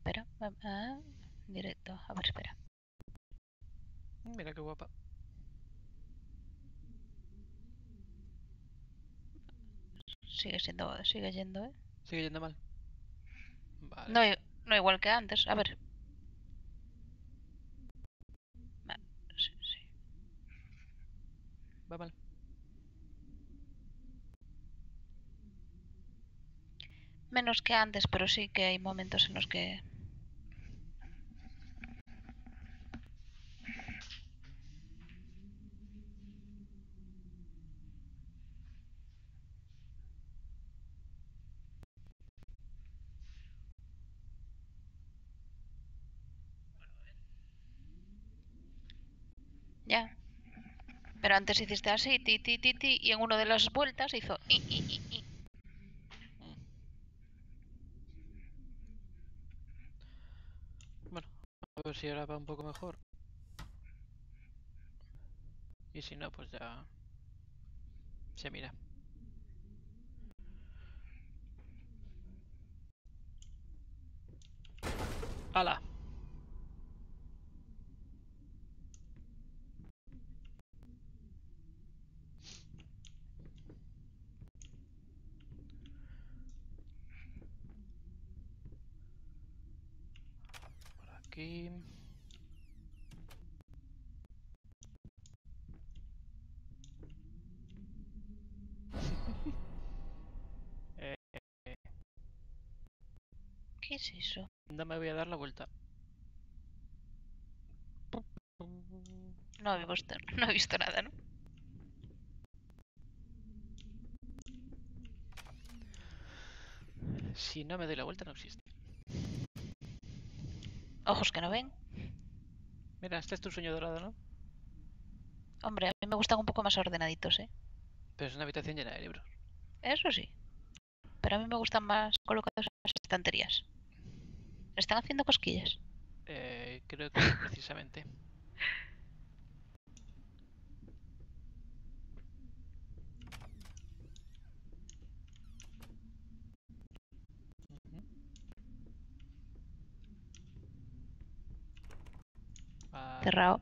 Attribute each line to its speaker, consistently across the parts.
Speaker 1: espera. Directo. A ver, espera.
Speaker 2: Mira qué guapa.
Speaker 1: Sigue yendo, ¿eh?
Speaker 2: Sigue yendo mal. Vale.
Speaker 1: No igual que antes. A ver. Sí.
Speaker 2: Va mal.
Speaker 1: Menos que antes, pero sí que hay momentos en los que... Ya. Pero antes hiciste así, ti, y en una de las vueltas hizo i.
Speaker 2: Bueno, a ver si ahora va un poco mejor. Y si no, pues ya se mira. ¡Hala! Por aquí.
Speaker 1: ¿Qué es eso?
Speaker 2: No me voy a dar la vuelta.
Speaker 1: No he visto nada, ¿no?
Speaker 2: Si no me doy la vuelta, no existe.
Speaker 1: Ojos que no ven.
Speaker 2: Mira, este es tu sueño dorado, ¿no?
Speaker 1: Hombre, a mí me gustan un poco más ordenaditos, ¿eh?
Speaker 2: Pero es una habitación llena de libros.
Speaker 1: Eso sí. Pero a mí me gustan más colocados en las estanterías. ¿Le están haciendo cosquillas?
Speaker 2: Creo que sí, precisamente. Vale.
Speaker 1: Cerrado.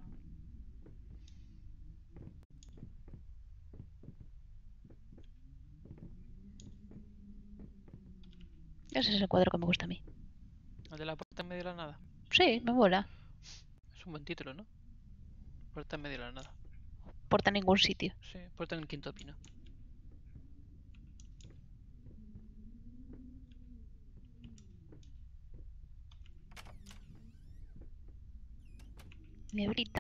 Speaker 1: Ese es el cuadro que me gusta a mí.
Speaker 2: El de la puerta en medio de la nada.
Speaker 1: Sí, me mola.
Speaker 2: Es un buen título, ¿no? Puerta en medio de la nada.
Speaker 1: Porta a ningún sitio.
Speaker 2: Sí, puerta en el quinto pino.
Speaker 1: Nebrita.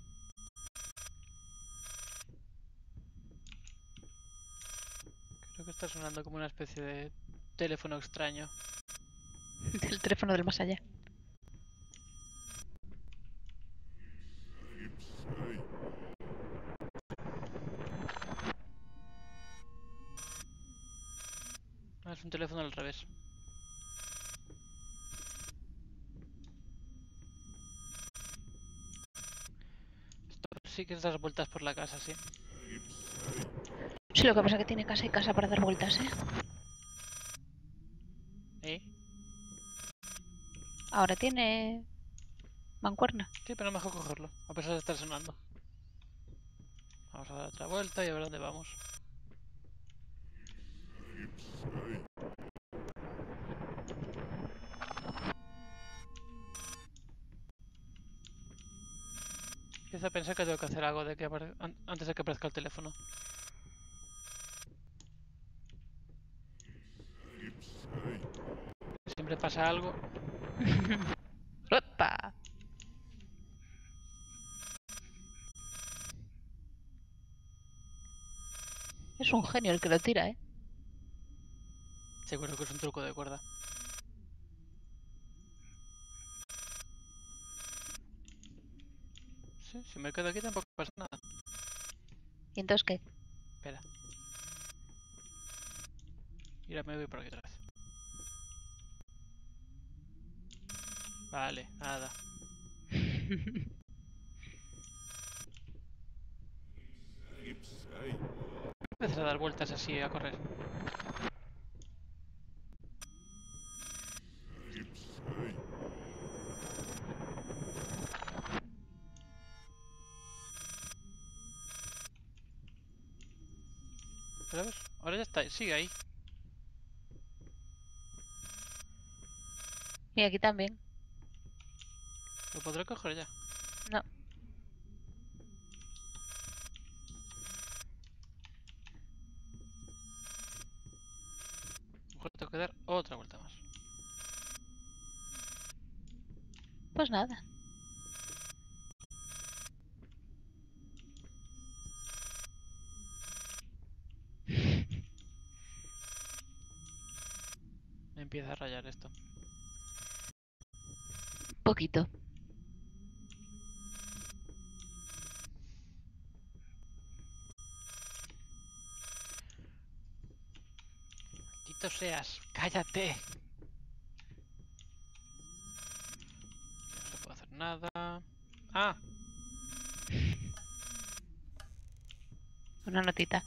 Speaker 2: Creo que está sonando como una especie de teléfono extraño.
Speaker 1: Del teléfono del más allá.
Speaker 2: Ah, es un teléfono al revés. Esto sí que es dar vueltas por la casa, sí.
Speaker 1: Sí, lo que pasa es que tiene casa y casa para dar vueltas, ¿eh?
Speaker 2: ¿Eh?
Speaker 1: Ahora tiene mancuerna.
Speaker 2: Sí, pero mejor cogerlo, a pesar de estar sonando. Vamos a dar otra vuelta y a ver dónde vamos. Empiezo a pensar que tengo que hacer algo de que antes de que aparezca el teléfono. Siempre pasa algo.
Speaker 1: ¡Opa! Es un genio el que lo tira, ¿eh?
Speaker 2: Seguro que es un truco de cuerda. Sí, si me quedo aquí tampoco pasa nada.
Speaker 1: ¿Y entonces qué?
Speaker 2: Espera. Y ahora me voy por aquí otra vez. Vale, nada. Empezar a dar vueltas así, a correr. ¿La ves? Ahora ya está, sigue ahí.
Speaker 1: Y aquí también.
Speaker 2: Lo podré coger ya.
Speaker 1: No.
Speaker 2: Mejor tengo que dar otra vuelta más.
Speaker 1: Pues nada.
Speaker 2: Me empieza a rayar esto.
Speaker 1: Poquito.
Speaker 2: Maldito seas, cállate. No se puede hacer nada. Ah,
Speaker 1: Una notita.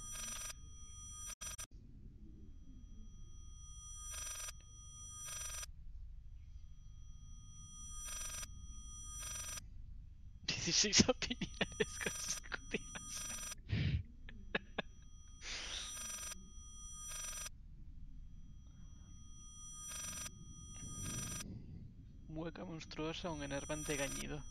Speaker 2: dieciséis opiniones consecutivas. Mueca monstruosa, un enervante gañido.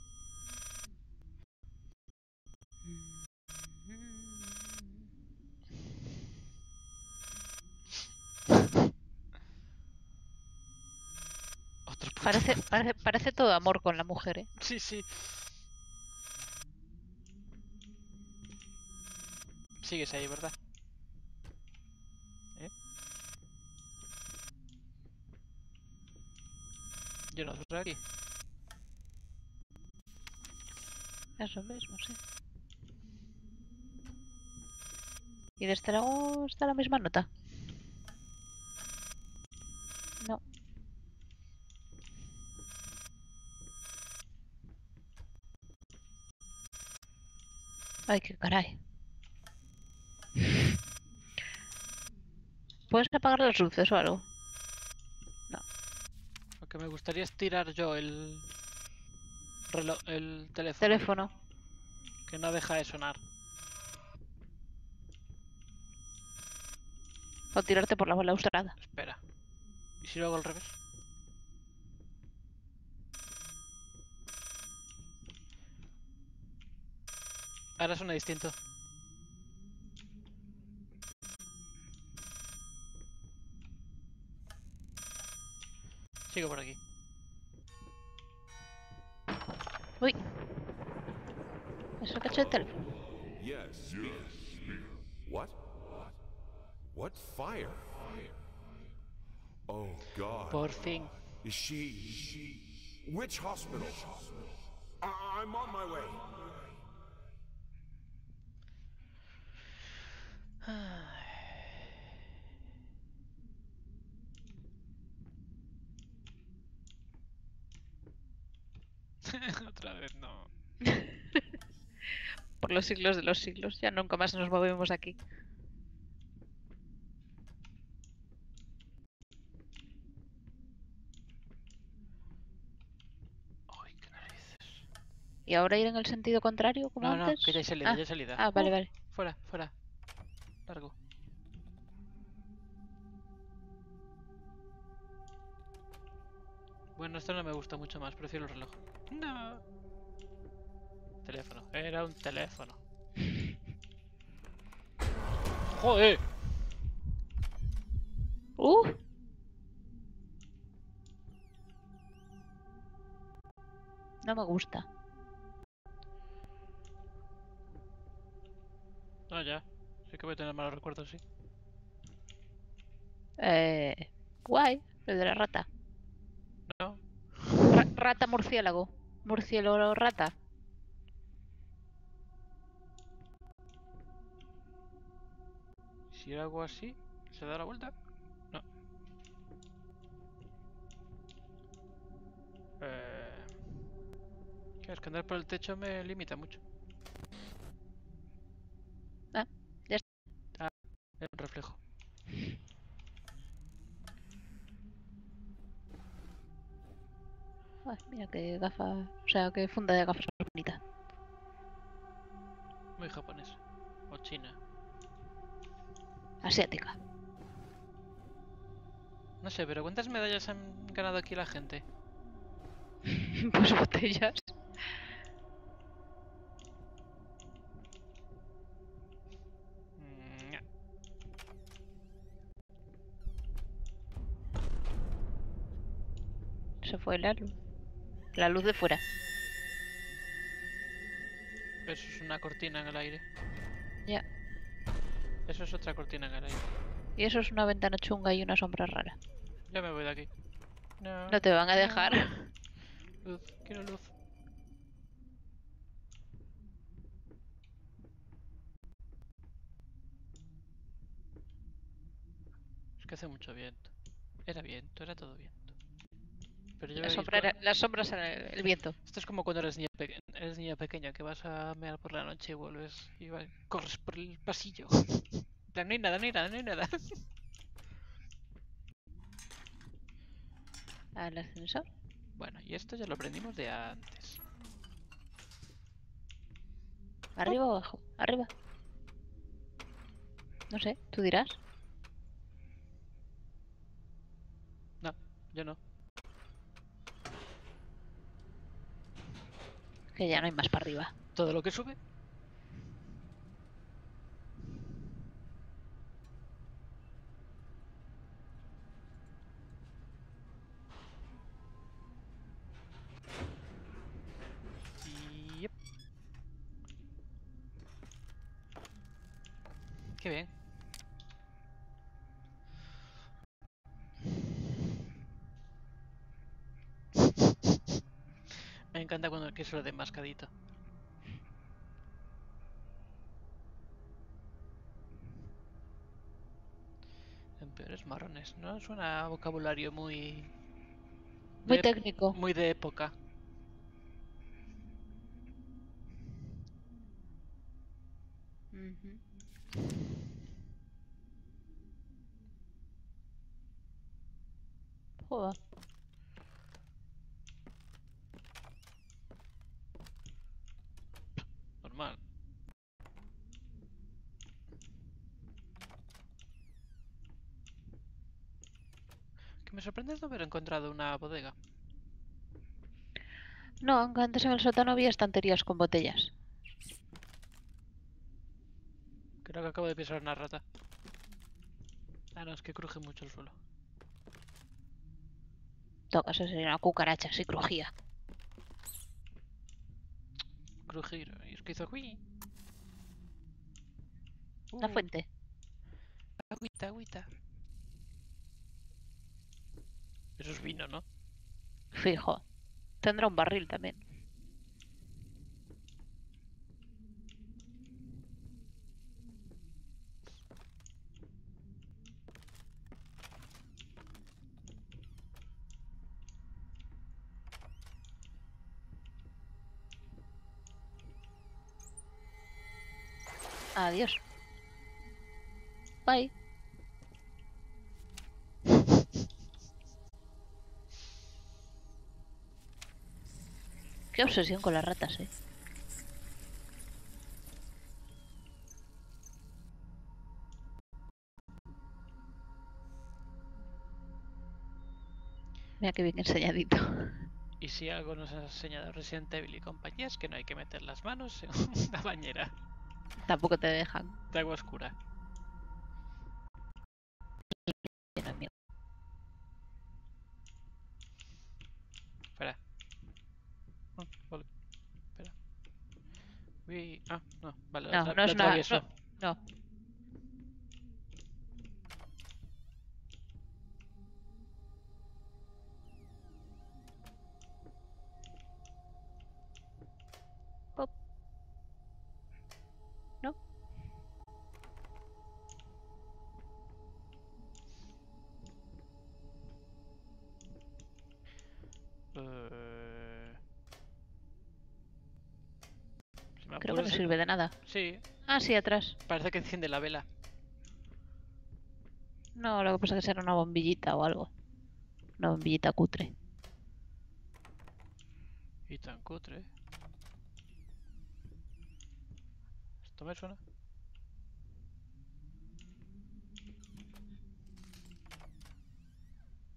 Speaker 2: Otro puto.
Speaker 1: Parece todo amor con la mujer, ¿eh?
Speaker 2: Sí, sí. Sigues ahí, ¿verdad? ¿Eh? Yo no estoy aquí.
Speaker 1: Eso mismo, sí. ¿Y de este lado está la misma nota? No. Ay, qué caray. ¿Puedes apagar las luces o algo?
Speaker 2: Lo que me gustaría es tirar yo el reloj, el teléfono.
Speaker 1: Teléfono.
Speaker 2: Que no deja de sonar.
Speaker 1: O tirarte por la balaustrada.
Speaker 2: Espera. ¿Y si lo hago al revés? Ahora suena distinto. Sigo por aquí.
Speaker 1: Uy. Eso cacho de teléfono.
Speaker 3: Yes. What? What fire? Oh, God.
Speaker 2: Por fin.
Speaker 3: Is she... Which hospital? I'm on my way.
Speaker 2: Otra vez no.
Speaker 1: Por los siglos de los siglos. Ya nunca más nos movemos aquí.
Speaker 2: Ay, qué narices.
Speaker 1: ¿Y ahora ir en el sentido contrario como
Speaker 2: No, no,
Speaker 1: antes?
Speaker 2: que ya hay salida, ya hay salida.
Speaker 1: Ah, vale, vale.
Speaker 2: Fuera, fuera. Largo. Bueno, esto no me gusta mucho más, prefiero el reloj. No. Teléfono, era un teléfono. ¡Joder!
Speaker 1: No me gusta.
Speaker 2: No, ya. Sí que voy a tener malos recuerdos, sí.
Speaker 1: Guay. El de la rata.
Speaker 2: No.
Speaker 1: Rata murciélago. Murciélago rata.
Speaker 2: Si hago así, ¿se da la vuelta? No. Que esconder por el techo me limita mucho.
Speaker 1: Ah, ya está.
Speaker 2: Ah, es un reflejo.
Speaker 1: Ay, mira qué gafa. O sea, qué funda de gafas más bonita.
Speaker 2: Muy japonés. O China.
Speaker 1: Asiática.
Speaker 2: No sé, pero ¿cuántas medallas han ganado aquí la gente?
Speaker 1: Pues botellas.
Speaker 2: Ña.
Speaker 1: Se fue la luz. La luz de fuera.
Speaker 2: Eso es una cortina en el aire.
Speaker 1: Ya.
Speaker 2: Eso es otra cortina en el aire.
Speaker 1: Y eso es una ventana chunga y una sombra rara.
Speaker 2: Ya me voy de aquí. No,
Speaker 1: No te van a
Speaker 2: no.
Speaker 1: dejar.
Speaker 2: Luz, quiero luz. Es que hace mucho viento. Era todo viento. Pero yo
Speaker 1: La
Speaker 2: voy a ir
Speaker 1: sombra era, las sombras eran el viento.
Speaker 2: Esto es como cuando eres niña pequeña, que vas a mear por la noche y vuelves y corres por el pasillo. En plan, no hay nada, no hay nada, no hay nada.
Speaker 1: Al ascensor.
Speaker 2: Bueno, y esto ya lo aprendimos de antes.
Speaker 1: ¿Arriba o abajo? Arriba. No sé, tú dirás.
Speaker 2: No, yo no.
Speaker 1: Que ya no hay más para arriba.
Speaker 2: Todo lo que sube. Y... yep. Qué bien. Me encanta cuando el queso lo de mascadito. En peores marrones. No suena a vocabulario muy...
Speaker 1: Muy técnico.
Speaker 2: Muy de época.
Speaker 1: Ujú. Joder.
Speaker 2: Normal. Que me sorprende es no haber encontrado una bodega.
Speaker 1: No, aunque antes en el sótano había estanterías con botellas.
Speaker 2: Creo que acabo de pisar una rata. Ah, no, es que cruje mucho el suelo.
Speaker 1: Toca, eso sería una cucaracha, si crujía.
Speaker 2: Crujir. Y es que hizo aquí.
Speaker 1: Una fuente.
Speaker 2: Agüita, agüita. Eso es vino, ¿no?
Speaker 1: Fijo. Tendrá un barril también. Adiós. Bye. Qué obsesión con las ratas, eh. Mira qué bien enseñadito.
Speaker 2: Y si algo nos ha enseñado Resident Evil y compañía es que no hay que meter las manos en una bañera
Speaker 1: Tampoco te dejan.
Speaker 2: de agua oscura. Espera. Vale. Espera. Uy. Ah, no. Vale,
Speaker 1: No, no
Speaker 2: lo
Speaker 1: es una...
Speaker 2: atravieso.
Speaker 1: No. Pop. No.
Speaker 2: Si me
Speaker 1: Creo que no
Speaker 2: apuras-
Speaker 1: sirve de nada.
Speaker 2: Sí,
Speaker 1: Ah, sí, atrás.
Speaker 2: parece que enciende la vela.
Speaker 1: No, lo que pasa es que será una bombillita o algo. Una bombillita cutre.
Speaker 2: Y tan cutre. Esto me suena.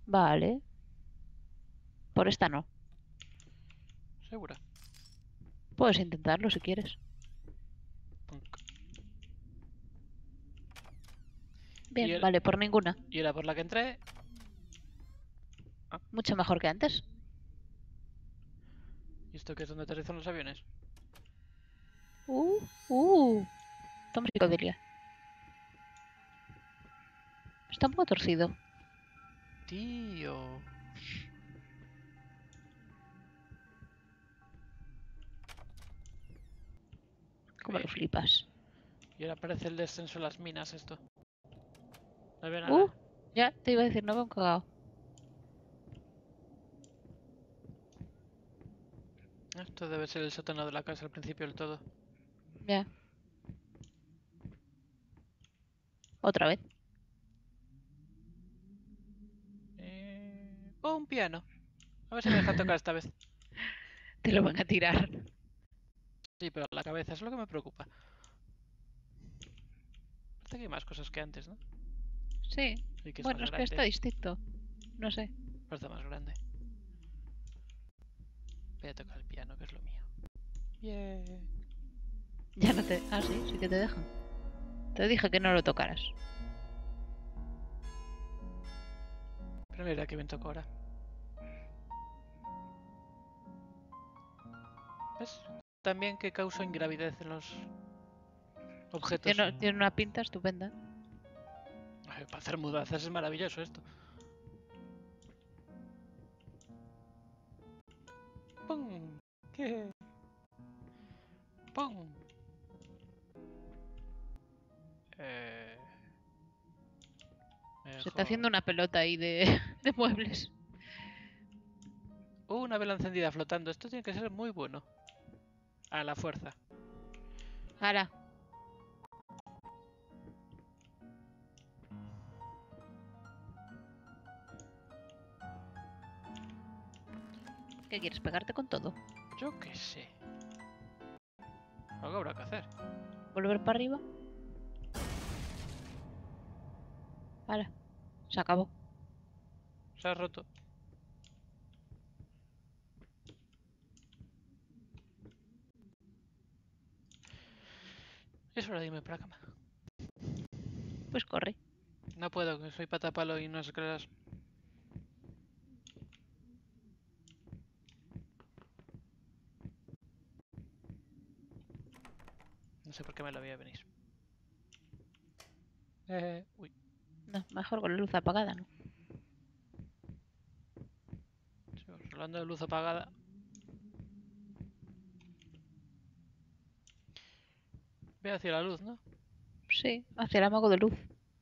Speaker 1: Vale. Por esta no.
Speaker 2: Segura.
Speaker 1: Puedes intentarlo si quieres.
Speaker 2: Punk.
Speaker 1: Bien,
Speaker 2: Y el-
Speaker 1: vale, por ninguna.
Speaker 2: Y era por la que entré.
Speaker 1: Mucho mejor que antes.
Speaker 2: ¿Y esto que es donde aterrizan los aviones?
Speaker 1: Uh, uh. Toma psicodelia. Está un poco torcido.
Speaker 2: Tío.
Speaker 1: Como lo flipas.
Speaker 2: Y ahora aparece el descenso de las minas esto. No veo nada.
Speaker 1: Ya, te iba a decir, no veo un cagao.
Speaker 2: Esto debe ser el sótano de la casa al principio del todo.
Speaker 1: Ya. Otra vez.
Speaker 2: Oh, un piano. A ver si me deja tocar esta vez.
Speaker 1: Te lo van a tirar.
Speaker 2: Sí, pero la cabeza es lo que me preocupa. Parece que hay más cosas que antes, ¿no?
Speaker 1: Sí.
Speaker 2: Y que es
Speaker 1: Bueno,
Speaker 2: más
Speaker 1: es que
Speaker 2: grande.
Speaker 1: está distinto. No sé.
Speaker 2: Parece más grande. Voy a tocar el piano, que es lo mío. Bien.
Speaker 1: Ya no te... Ah, sí, sí que te dejan. Te dije que no lo tocaras.
Speaker 2: Pero mira que bien toco ahora. ¿Ves? También que causa ingravidez en los objetos.
Speaker 1: Tiene una pinta estupenda.
Speaker 2: Ay, para hacer mudanzas es maravilloso esto. ¡Pum! ¿Qué? ¡Pum!
Speaker 1: Se está haciendo una pelota ahí de, de muebles.
Speaker 2: Una vela encendida flotando. Esto tiene que ser muy bueno. A la fuerza.
Speaker 1: Ahora. ¿Qué quieres? ¿Pegarte con todo?
Speaker 2: Yo qué sé. Algo habrá que hacer.
Speaker 1: ¿Volver para arriba? Ahora. Se acabó.
Speaker 2: Se ha roto. Es hora de irme para la cama.
Speaker 1: Pues corre.
Speaker 2: No puedo, que soy patapalo y no escalas. No sé por qué me lo voy a venir. Uy.
Speaker 1: No, mejor con la luz apagada, ¿no?
Speaker 2: Sí, hablando de luz apagada. Ve hacia la luz, ¿no?
Speaker 1: Sí, hacia el amago de luz.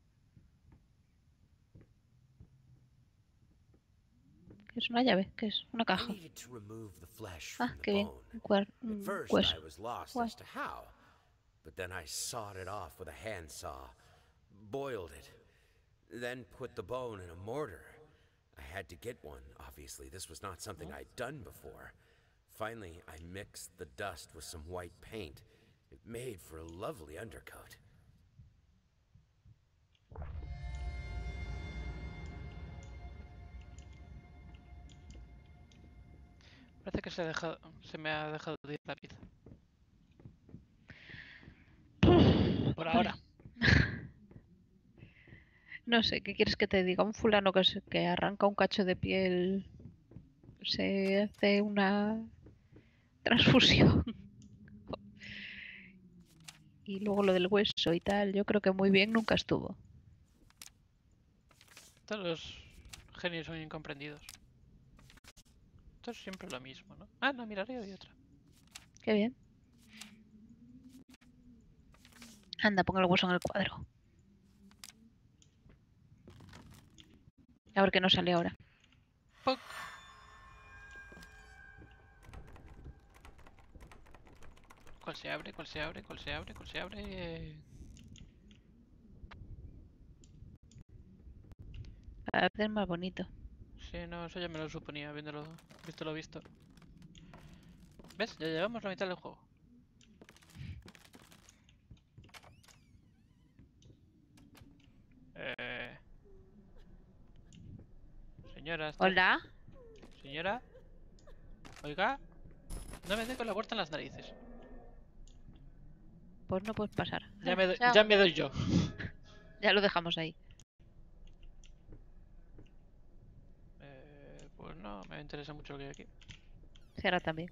Speaker 1: ¿Qué es una llave? ¿Qué es? Una
Speaker 4: I
Speaker 1: caja.
Speaker 4: needed to remove the flesh
Speaker 1: Ah,
Speaker 4: from the
Speaker 1: qué bien.
Speaker 4: bone. At
Speaker 1: Un
Speaker 4: first,
Speaker 1: hueso.
Speaker 4: I was lost
Speaker 1: Guay.
Speaker 4: as to how, but then I sawed it off with a handsaw, boiled it, then put the bone in a mortar. I had to get one, obviously. This was not something I'd done before. Finally, I mixed the dust with some white paint. It made for a lovely undercoat.
Speaker 2: Parece que se me ha dejado de ir la pizza. Por ahora.
Speaker 1: No sé, ¿qué quieres que te diga? Un fulano que arranca un cacho de piel se hace una transfusión. Y luego lo del hueso y tal, yo creo que muy bien nunca estuvo.
Speaker 2: Todos los genios son incomprendidos. Esto es siempre lo mismo, ¿no? Ah, no, mira, arriba hay otra.
Speaker 1: Qué bien. Anda, pon el hueso en el cuadro. A ver qué nos sale ahora.
Speaker 2: ¡Poc! ¿Cuál se abre? ¿Cuál se abre? ¿Cuál se abre? ¿Cuál se abre?
Speaker 1: Para hacer más bonito.
Speaker 2: Sí, no, eso ya me lo suponía, visto lo visto. ¿Ves? Ya llevamos la mitad del juego. Señora, está...
Speaker 1: Hola.
Speaker 2: Señora. Oiga. No me dé con la puerta en las narices.
Speaker 1: Pues no puedes pasar.
Speaker 2: Ya
Speaker 1: Chao.
Speaker 2: me doy yo.
Speaker 1: Ya lo dejamos ahí.
Speaker 2: Pues no, me interesa mucho lo que hay aquí.
Speaker 1: Cierra también.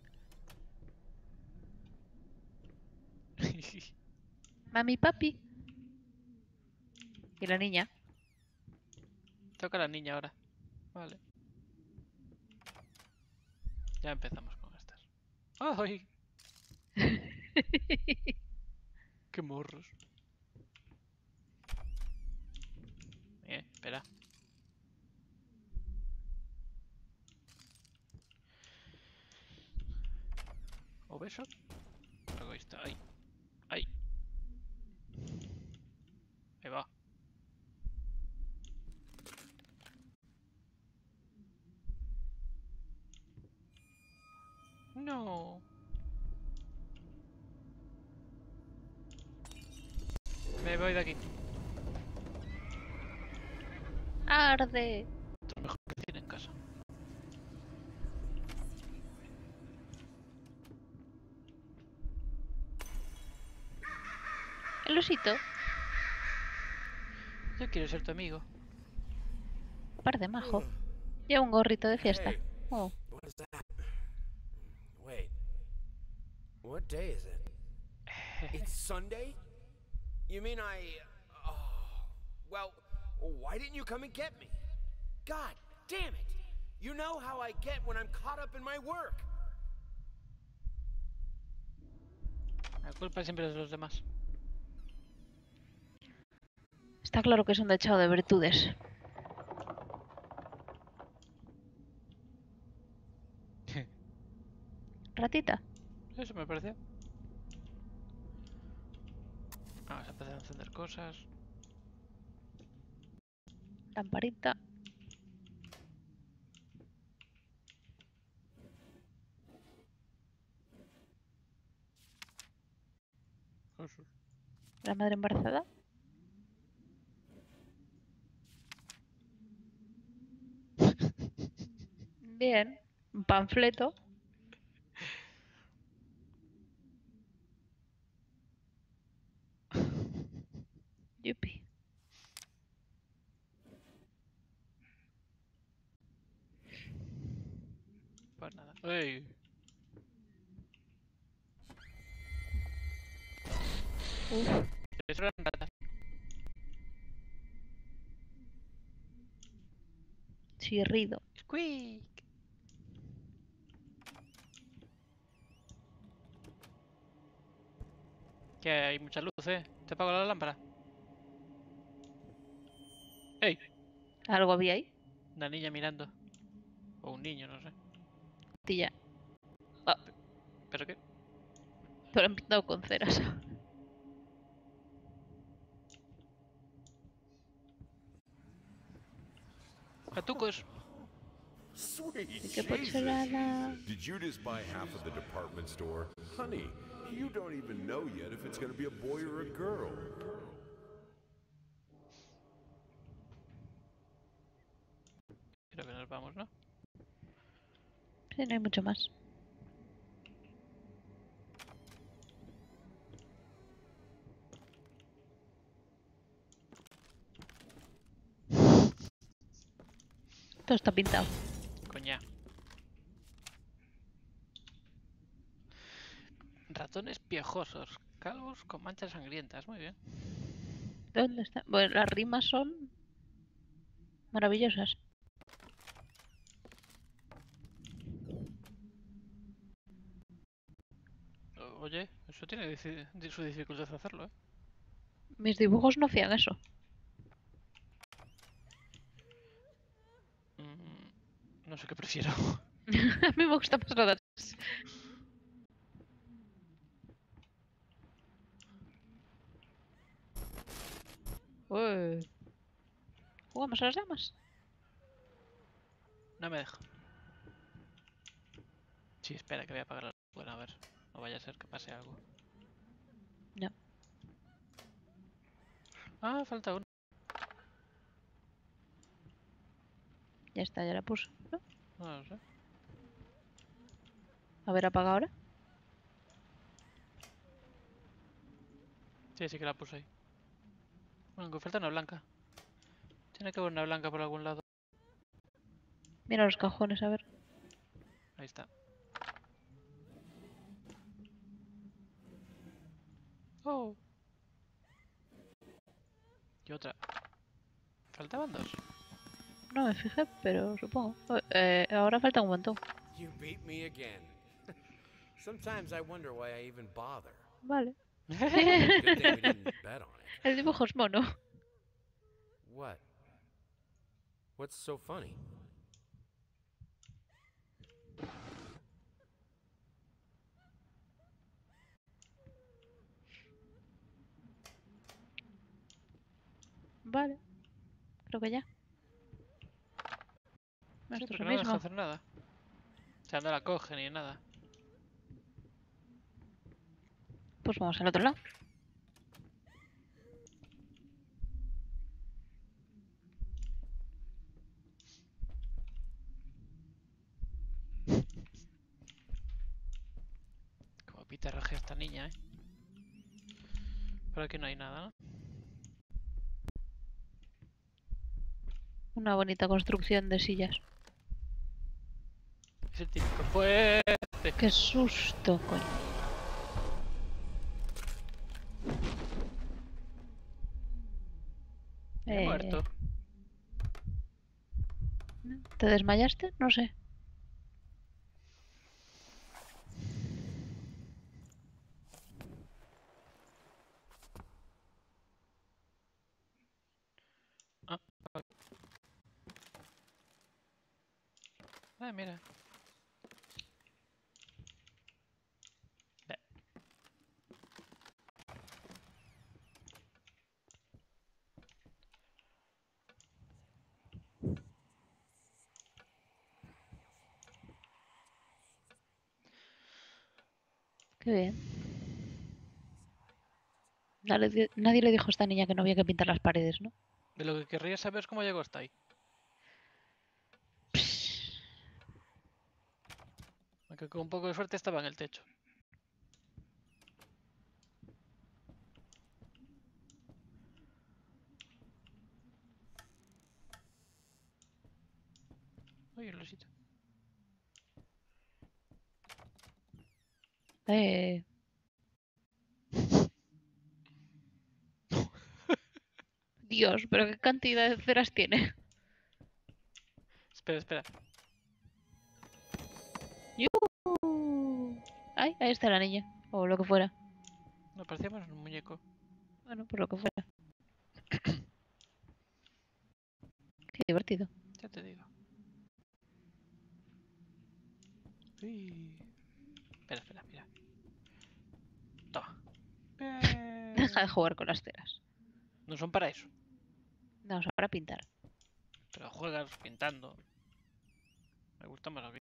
Speaker 1: Mami, papi. Y la niña.
Speaker 2: Toca a la niña ahora. Vale. Ya empezamos con estas. ¡Ay! ¡Qué morros! Espera. ¿Obeso? Egoísta. ¡Ay! ¡Ay! Ahí va. No. Me voy de aquí.
Speaker 1: Arde.
Speaker 2: Esto es mejor que cine en casa.
Speaker 1: El osito.
Speaker 2: Yo quiero ser tu amigo.
Speaker 1: Par de majo. Lleva un gorrito de fiesta.
Speaker 4: Hey,
Speaker 1: Oh.
Speaker 4: what is that? Wait. What day is it? It's Sunday? You mean Oh. Well, why didn't you come and get me? God damn it! You know how I get when I'm caught up in my work.
Speaker 2: La culpa siempre es de los demás.
Speaker 1: Está claro que es un dechado de virtudes. Ratita.
Speaker 2: Eso me parece. Vamos a empezar a encender cosas.
Speaker 1: Lamparita. La madre embarazada. Bien. Un panfleto. Yupi.
Speaker 2: Pues nada. ¡Ey!
Speaker 1: Uf.
Speaker 2: Eso eran ratas.
Speaker 1: Chirrido.
Speaker 2: ¡Squeak! Que hay mucha luz, ¿eh? Te apago la lámpara. ¡Ey!
Speaker 1: ¿Algo había ahí?
Speaker 2: Una niña mirando. O un niño, no sé.
Speaker 1: Tía.
Speaker 2: ¿Pero qué?
Speaker 1: Pero han pintado con ceras.
Speaker 2: ¡Catucos!
Speaker 3: Sweet
Speaker 1: Qué
Speaker 3: Jesus.
Speaker 1: pochelada.
Speaker 3: Did you just buy half of the department store? Honey, you don't even know yet if it's gonna be a boy or a girl.
Speaker 2: Creo que nos vamos, ¿no?
Speaker 1: Sí, no hay mucho más. Todo está pintado.
Speaker 2: Coña. Ratones piojosos. Calvos con manchas sangrientas. Muy bien.
Speaker 1: ¿Dónde está? Bueno, las rimas son maravillosas.
Speaker 2: Oye, eso tiene su dificultad hacerlo, ¿eh?
Speaker 1: Mis dibujos no hacían eso.
Speaker 2: No sé qué prefiero.
Speaker 1: A mí me gusta más lo de atrás. Uy. ¿Jugamos a las damas?
Speaker 2: No me dejo. Sí, espera que voy a apagar la luz. Bueno, a ver. No vaya a ser que pase algo.
Speaker 1: No.
Speaker 2: Ah, falta uno.
Speaker 1: Ya está, ya la puso, ¿no?
Speaker 2: No lo sé.
Speaker 1: A ver, apaga ahora.
Speaker 2: Sí, sí que la puse ahí. Bueno, que falta una blanca. Tiene que haber una blanca por algún lado.
Speaker 1: Mira los cajones, a ver.
Speaker 2: Ahí está. Oh. Y otra. Faltaban dos.
Speaker 1: No me fijé, pero supongo. Ahora falta un montón.
Speaker 4: You beat me again. Sometimes I wonder why I even bother.
Speaker 1: Vale.
Speaker 4: Good thing we didn't bet on it.
Speaker 1: El dibujo es mono.
Speaker 4: What? What's so funny?
Speaker 1: Vale. Creo que ya.
Speaker 2: Sí,
Speaker 1: Esto es
Speaker 2: porque
Speaker 1: lo
Speaker 2: no deja
Speaker 1: mismo.
Speaker 2: hacer nada. O sea, no la coge ni nada.
Speaker 1: Pues vamos al otro lado.
Speaker 2: Como pitarraje esta niña, ¿eh? Por aquí no hay nada, ¿no?
Speaker 1: Una bonita construcción de sillas.
Speaker 2: Es el típico fuerte.
Speaker 1: ¡Qué susto, coño!
Speaker 2: He muerto.
Speaker 1: ¿Te desmayaste? No sé.
Speaker 2: Ah, mira.
Speaker 1: Qué bien. Nadie le dijo a esta niña que no había que pintar las paredes, ¿no?
Speaker 2: De lo que querría saber es cómo llegó hasta ahí. Aunque con un poco de suerte estaba en el techo. Uy, el osito.
Speaker 1: Eh... Dios, pero qué cantidad de ceras tiene.
Speaker 2: Espera, espera.
Speaker 1: Ay, ahí está la niña. O lo que fuera.
Speaker 2: No, parecíamos un muñeco.
Speaker 1: Bueno, pues lo que fuera. Qué divertido.
Speaker 2: Ya te digo. Uy. Espera, espera, mira. Toma.
Speaker 1: Deja de jugar con las ceras.
Speaker 2: No son para eso.
Speaker 1: Vamos ahora a pintar.
Speaker 2: Pero juegas pintando. Me gusta más así.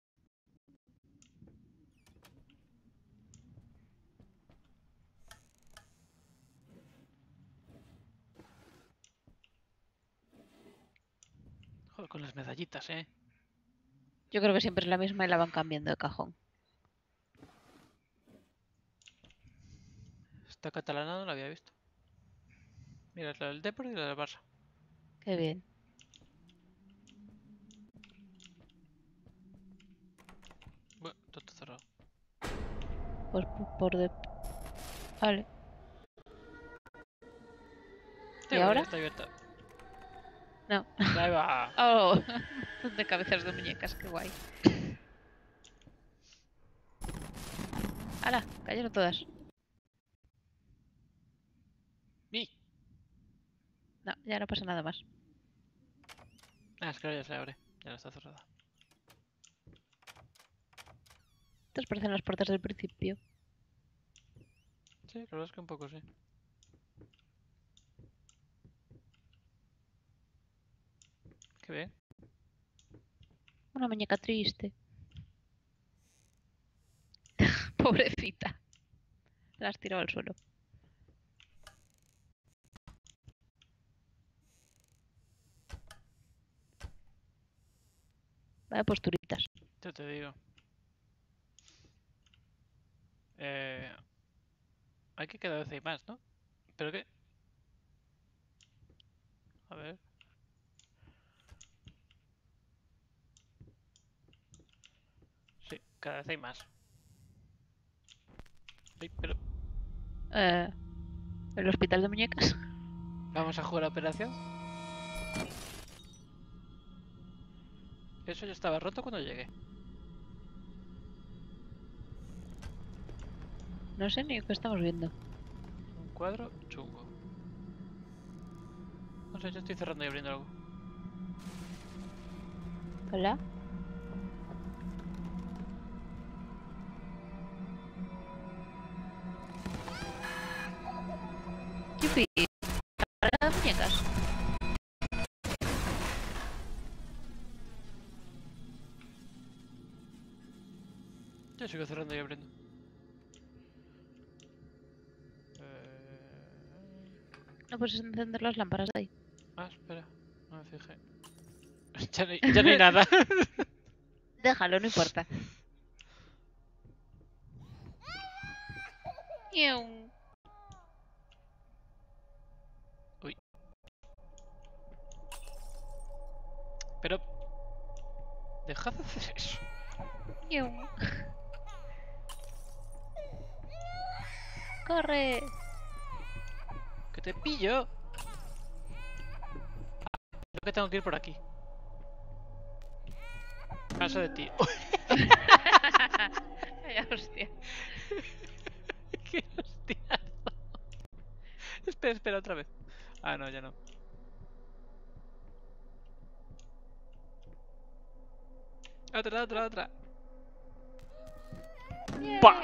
Speaker 2: Joder, con las medallitas, ¿eh?
Speaker 1: Yo creo que siempre es la misma y la van cambiando de cajón.
Speaker 2: Esta catalana no la había visto. Mira, es la del Depor y la del Barça.
Speaker 1: Qué bien.
Speaker 2: Bueno, todo cerrado.
Speaker 1: Pues por de... Vale. ¿Y ahora?
Speaker 2: Está abierta.
Speaker 1: No.
Speaker 2: Ahí va.
Speaker 1: Oh, de cabezas de muñecas, qué guay. ¡Hala! Cayeron todas.
Speaker 2: ¡Mi!
Speaker 1: No, ya no pasa nada más.
Speaker 2: Ah, es que ahora ya se abre. Ya no está cerrada.
Speaker 1: Estas parecen las puertas del principio.
Speaker 2: Sí, la verdad es que un poco sí. Qué bien.
Speaker 1: Una muñeca triste. Pobrecita. La has tirado al suelo. Vaya posturitas.
Speaker 2: Yo te digo. Hay que cada vez hay más, ¿no? ¿Pero qué? A ver. Sí, cada vez hay más. Sí, pero
Speaker 1: El hospital de muñecas.
Speaker 2: vamos a jugar a operación. Eso ya estaba roto cuando llegué.
Speaker 1: No sé ni qué estamos viendo.
Speaker 2: Un cuadro chungo. No sé, yo estoy cerrando y abriendo algo.
Speaker 1: Hola. Yupi. Para las muñecas.
Speaker 2: Yo sigo cerrando y abriendo.
Speaker 1: No puedes encender las lámparas de ahí.
Speaker 2: Ah, espera, no me fijé. Ya no hay nada.
Speaker 1: Déjalo, no importa. Miau.
Speaker 2: Uy. Pero... Dejad de hacer eso.
Speaker 1: Miau. Corre.
Speaker 2: Que te pillo. Creo que tengo que ir por aquí. Paso de ti.
Speaker 1: Vaya hostia.
Speaker 2: ¡Qué hostiazo! Espera, otra vez. Ah, no, ya no. Otra. ¡Pah!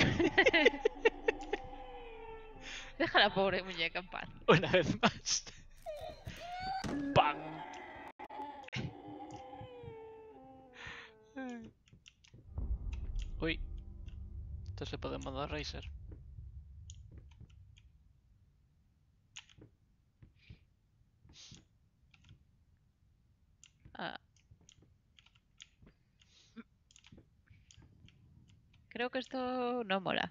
Speaker 1: Deja a la pobre muñeca en paz.
Speaker 2: Una vez más. ¡Pam! Uy. Esto se puede en modo Racer.
Speaker 1: Ah. Creo que esto no mola.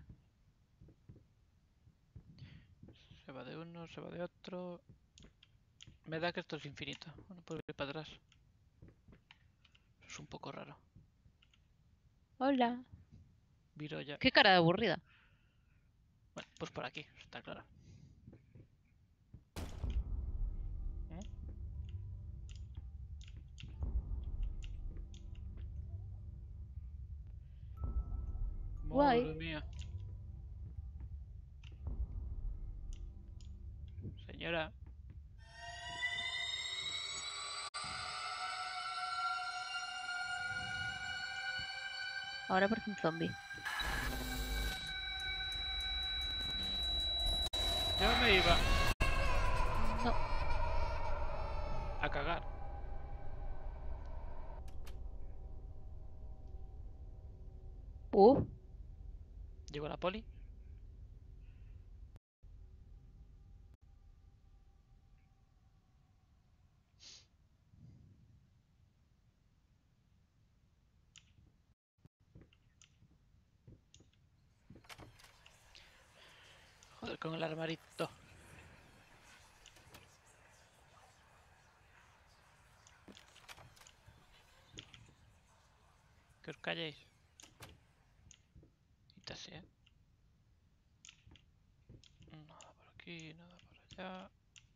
Speaker 2: Se va de uno, se va de otro. Me da que esto es infinito. Bueno, puedo ir para atrás. Eso es un poco raro.
Speaker 1: Hola.
Speaker 2: Viro ya.
Speaker 1: Qué cara de aburrida.
Speaker 2: Bueno, pues por aquí, está claro.
Speaker 1: Guay.
Speaker 2: Madre mía. Señora.
Speaker 1: Ahora parece un zombie.
Speaker 2: Yo me iba
Speaker 1: No.
Speaker 2: a cagar. Llegó la poli. Joder, con el armarito. Que os calléis. Y así, ¿eh? Nada por aquí, nada por allá.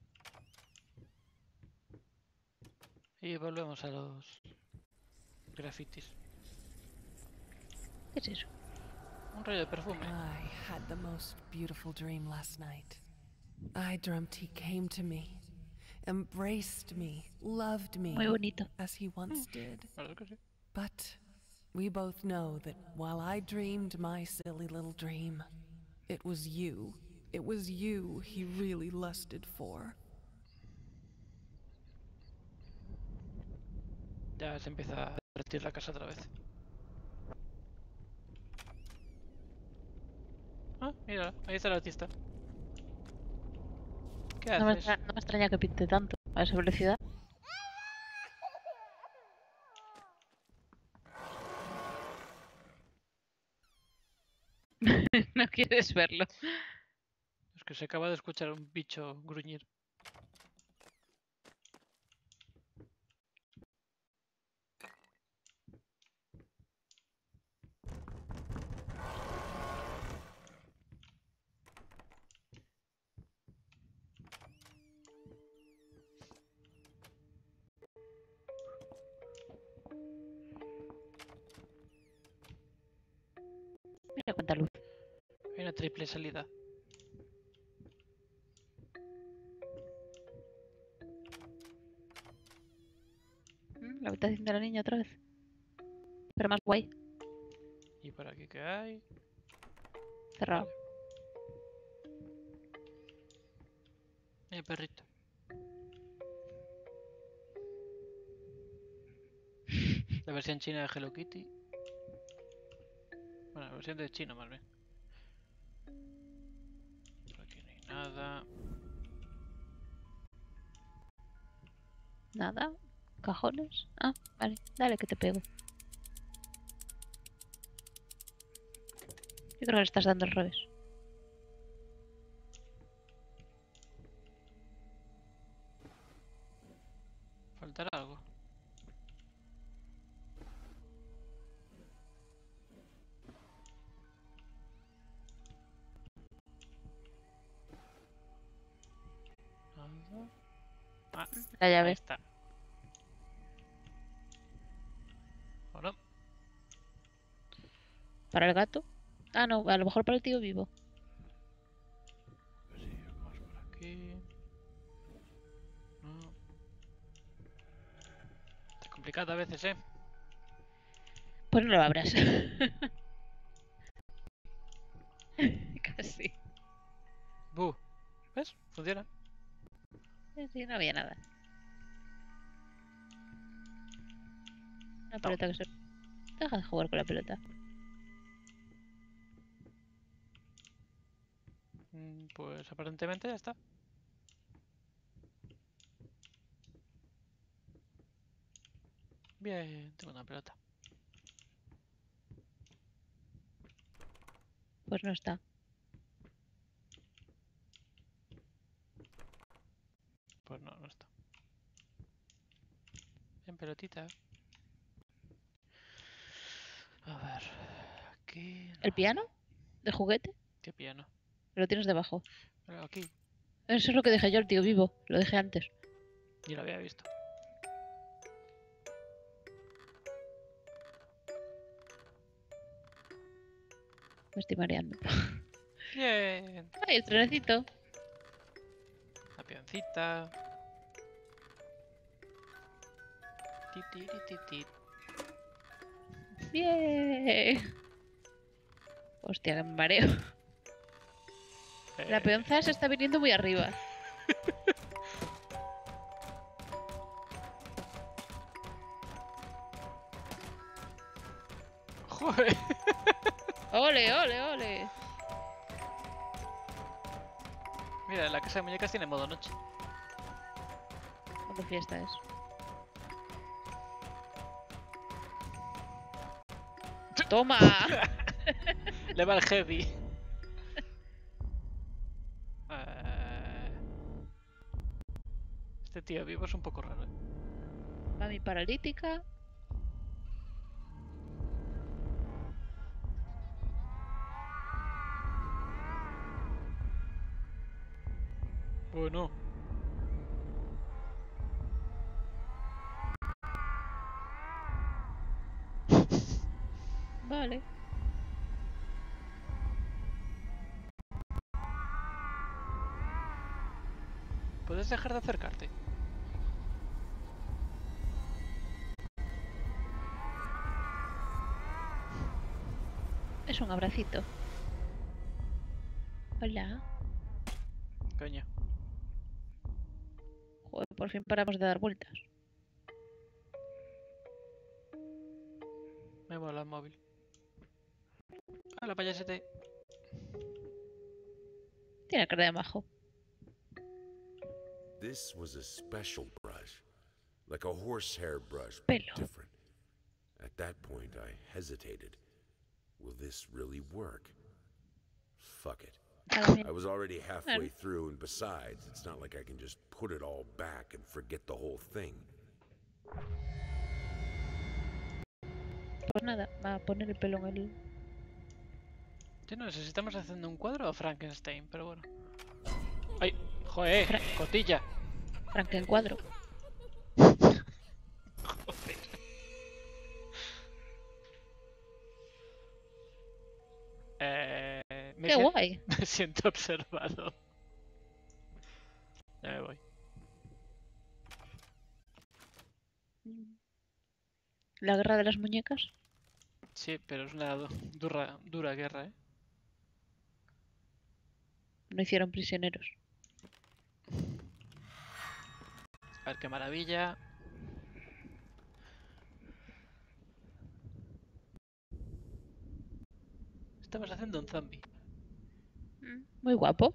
Speaker 2: Y volvemos a los grafitis.
Speaker 1: ¿Qué es eso?
Speaker 2: Un rollo de perfume.
Speaker 5: I had the most beautiful dream last night. I dreamt he came to me, embraced me, loved me,
Speaker 1: Muy bonito.
Speaker 5: as he once did.
Speaker 2: La verdad que sí.
Speaker 5: But we both know that while I dreamed my silly little dream, it was you he really lusted for.
Speaker 2: Ya se empieza a derretir la casa otra vez. Ah, mira, ahí está el artista. ¿Qué
Speaker 1: No me,
Speaker 2: haces?
Speaker 1: no me extraña que pinte tanto a esa velocidad. No quieres verlo.
Speaker 2: Es que se acaba de escuchar un bicho gruñir.
Speaker 1: Mira cuánta luz.
Speaker 2: Hay una triple salida.
Speaker 1: La habitación de la niña otra vez. Pero más guay.
Speaker 2: ¿Y por aquí qué hay?
Speaker 1: Cerrado.
Speaker 2: Vale. El perrito. La versión china de Hello Kitty. Bueno, la versión de chino más bien. Por aquí no hay nada.
Speaker 1: Nada. Cajones. Ah, vale. Dale que te pego. Yo creo que le estás dando al revés.
Speaker 2: ¿Faltará algo? Nada. Ah,
Speaker 1: La
Speaker 2: ahí
Speaker 1: llave.
Speaker 2: está. ¿O no?
Speaker 1: Para el gato. Ah, no. A lo mejor para el tío vivo.
Speaker 2: Pues sí, vamos por aquí. No. Es complicado a veces, ¿eh?
Speaker 1: Pues no lo abras. Casi.
Speaker 2: ¡Buh! ¿Ves? Funciona.
Speaker 1: Sí, no había nada. Una
Speaker 2: No.
Speaker 1: pelota que se... Deja de jugar con la pelota.
Speaker 2: Pues aparentemente ya está. Bien, tengo una pelota.
Speaker 1: Pues no está.
Speaker 2: Pues no, no está. En pelotita. A ver. Aquí. No.
Speaker 1: ¿El piano? ¿De juguete?
Speaker 2: ¿Qué piano?
Speaker 1: Lo tienes debajo.
Speaker 2: Pero aquí.
Speaker 1: Eso es lo que dejé yo, el tío vivo. Lo dejé antes.
Speaker 2: Ni lo había visto.
Speaker 1: Me estoy mareando.
Speaker 2: Bien.
Speaker 1: ¡Ay, el trenecito!
Speaker 2: La peoncita. Titiritit.
Speaker 1: ¡Bien! Hostia, que me mareo. La peonza se está viniendo muy arriba.
Speaker 2: Joder.
Speaker 1: ¡Ole, ole, ole!
Speaker 2: Mira, la casa de muñecas tiene modo noche.
Speaker 1: ¿Cuánto fiesta es? ¡Toma!
Speaker 2: Le va el heavy. Este tío vivo es un poco raro, ¿eh?
Speaker 1: Mami paralítica.
Speaker 2: Bueno.
Speaker 1: Vale.
Speaker 2: ¿Puedes dejar de acercarte?
Speaker 1: Es un abracito. Hola.
Speaker 2: Coño.
Speaker 1: Joder, por fin paramos de dar vueltas.
Speaker 2: Me mola el móvil. Hola, payasete.
Speaker 1: Tiene cara de majo.
Speaker 3: This was a special brush, like a horsehair brush, but
Speaker 1: Pelo.
Speaker 3: different. At that point, I hesitated. Will this really work? Fuck it.
Speaker 1: A la mierda.
Speaker 3: I was already halfway
Speaker 1: Claro.
Speaker 3: through, and besides, it's not like I can just put it all back and forget the whole thing.
Speaker 1: Pues nada, va a poner el pelo en el...
Speaker 2: Yo no sé si estamos haciendo un cuadro o Frankenstein, pero bueno. ¡Ay! ¡Joder!
Speaker 1: Fra-
Speaker 2: ¡Cotilla!
Speaker 1: Frankencuadro.
Speaker 2: Me
Speaker 1: ¡Qué
Speaker 2: sien-
Speaker 1: guay!
Speaker 2: Me siento observado. Ya me voy.
Speaker 1: La guerra de las muñecas.
Speaker 2: Sí, pero es una dura guerra, ¿eh?
Speaker 1: No hicieron prisioneros.
Speaker 2: A ver qué maravilla. Estamos haciendo un zombie.
Speaker 1: Muy guapo.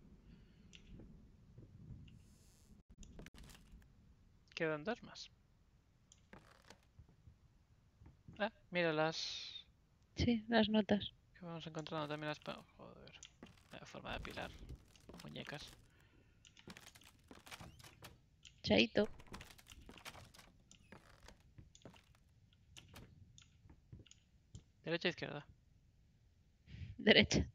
Speaker 2: Quedan dos más. Ah, mira las...
Speaker 1: Sí, las notas.
Speaker 2: Que vamos encontrando también las... Joder. La forma de apilar muñecas.
Speaker 1: Chaito.
Speaker 2: Derecha, izquierda.
Speaker 1: Derecha.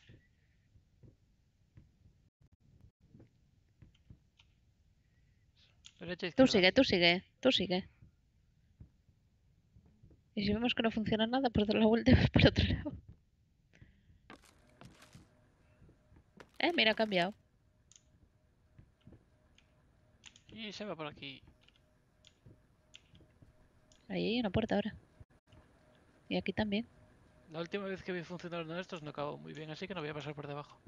Speaker 2: Derecha,
Speaker 1: Tú
Speaker 2: izquierda.
Speaker 1: sigue, tú sigue, tú sigue. Y si vemos que no funciona nada, pues dar la vuelta y vas para otro lado. Mira, ha cambiado.
Speaker 2: Y se va por aquí.
Speaker 1: Ahí hay una puerta ahora. Y aquí también.
Speaker 2: La última vez que vi funcionar uno de estos no acabó muy bien, así que no voy a pasar por debajo.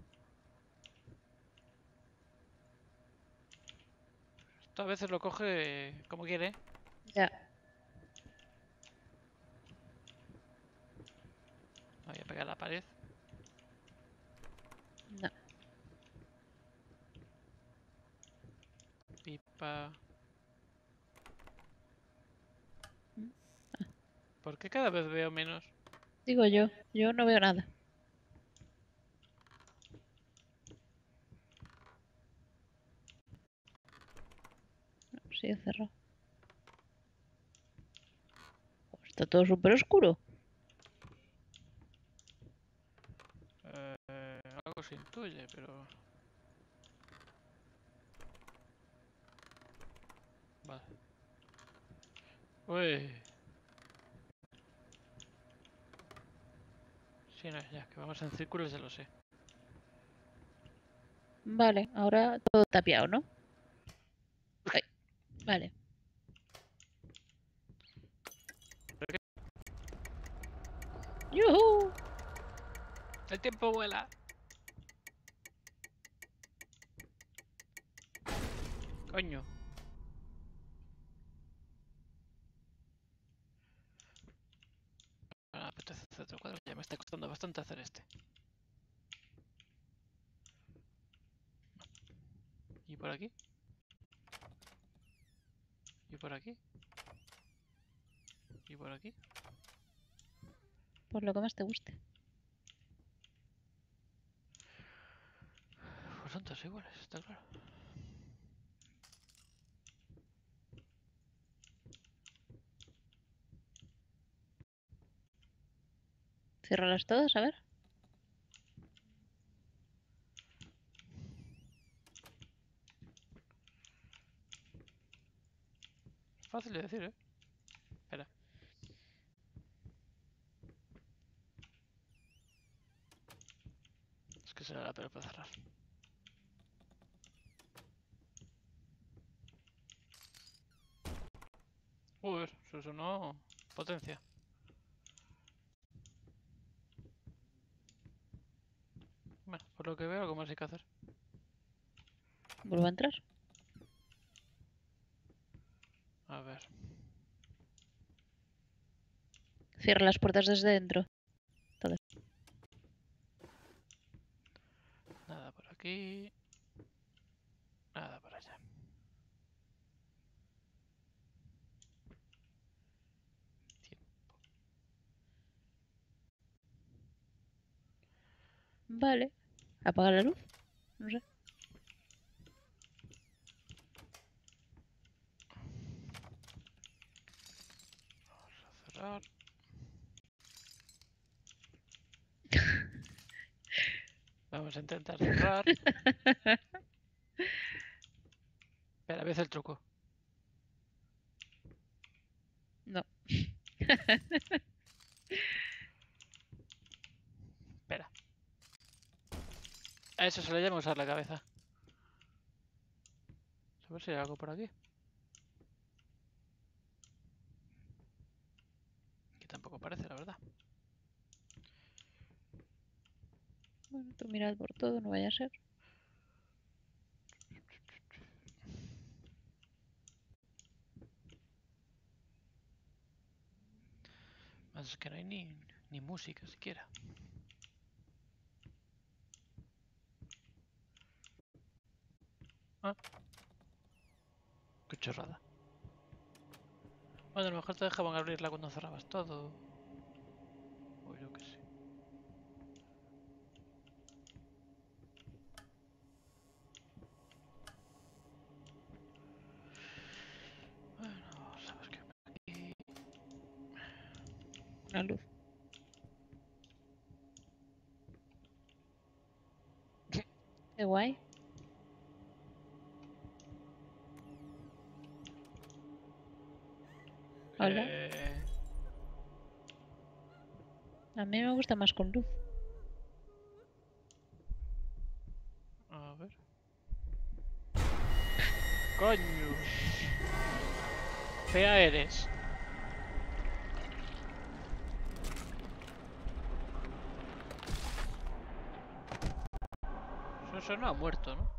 Speaker 2: Esto a veces lo coge como quiere.
Speaker 1: Ya.
Speaker 2: Voy a pegar a la pared.
Speaker 1: No.
Speaker 2: Pipa. ¿Por qué cada vez veo menos?
Speaker 1: Digo yo no veo nada. No, sí, he cerrado. Está todo súper oscuro.
Speaker 2: Algo se intuye, pero... Vale. Uy. Sí, no, ya, que vamos en círculos ya lo sé.
Speaker 1: Vale, ahora todo tapiado, ¿no? Ay, vale. ¡Yuhu!
Speaker 2: ¡El tiempo vuela! Coño. Ahora me apetece hacer otro cuadro, ya me está costando bastante hacer este. ¿Y por aquí? ¿Y por aquí? ¿Y por aquí?
Speaker 1: Por lo que más te guste.
Speaker 2: Pues son todos iguales, está claro.
Speaker 1: Ciérralas todas, a ver.
Speaker 2: Fácil de decir, ¿eh? Espera. Es que será la peor para cerrar. Joder, eso sonó potencia. Bueno, por lo que veo, algo más hay que hacer.
Speaker 1: Vuelvo a entrar.
Speaker 2: A ver.
Speaker 1: Cierra las puertas desde dentro.
Speaker 2: Nada por aquí. Nada por allá. Tiempo.
Speaker 1: Vale. Apaga la luz. No sé.
Speaker 2: Cerrar. Vamos a intentar cerrar. Espera, voy a hacer el truco.
Speaker 1: No.
Speaker 2: Espera. A eso se le llama usar la cabeza. A ver si hay algo por aquí. Que tampoco parece, la verdad.
Speaker 1: Bueno, tú mirad por todo, no vaya a ser.
Speaker 2: Más es que no hay ni música siquiera. Ah. Qué chorrada. Bueno, a lo mejor te dejaban abrirla cuando cerrabas todo. O yo qué sé. Bueno, sabes que aquí.
Speaker 1: Una luz. Qué guay. Hola. A mí me gusta más con luz.
Speaker 2: A ver. ¡Coño! Fea eres. Eso no ha muerto, ¿no?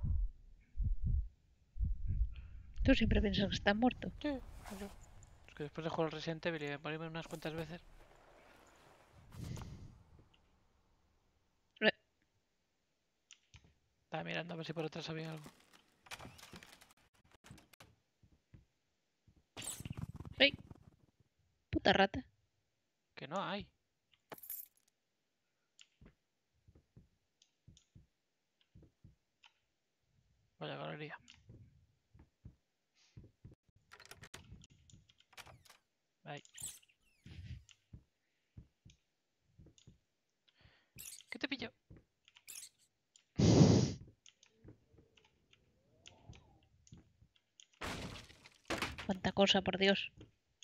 Speaker 1: Tú siempre piensas que está muerto.
Speaker 2: Sí, eso. Es que después de jugar al Resident Evil y de morirme unas cuantas veces. Estaba mirando a ver si por atrás había algo.
Speaker 1: ¡Ey! Puta rata.
Speaker 2: Que no hay. Vaya galería. Ahí. ¿Qué te pillo?
Speaker 1: Cuánta cosa, por Dios.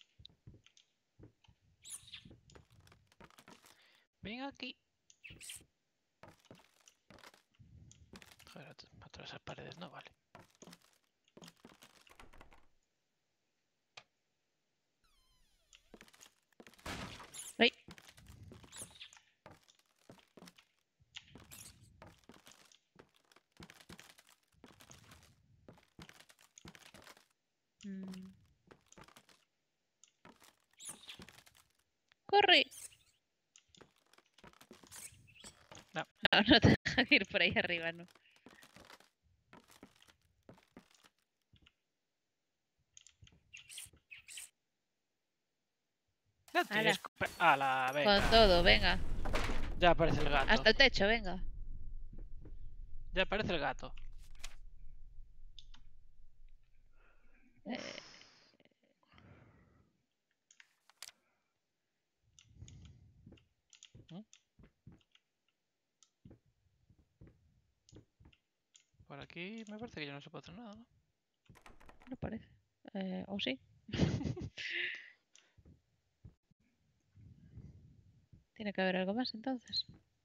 Speaker 2: Ven aquí. Joder, atravesar paredes no vale.
Speaker 1: ¡Ey! ¡Corre!
Speaker 2: No.
Speaker 1: No, no te dejan ir por ahí arriba, no.
Speaker 2: Ya tienes. A la
Speaker 1: Con
Speaker 2: venga.
Speaker 1: todo, venga.
Speaker 2: Ya aparece el gato.
Speaker 1: Hasta el techo, venga.
Speaker 2: Ya aparece el gato.
Speaker 1: Eh,
Speaker 2: Por aquí me parece que ya no se puede hacer nada, ¿no?
Speaker 1: no parece. ¿O sí? Tiene que haber algo más entonces.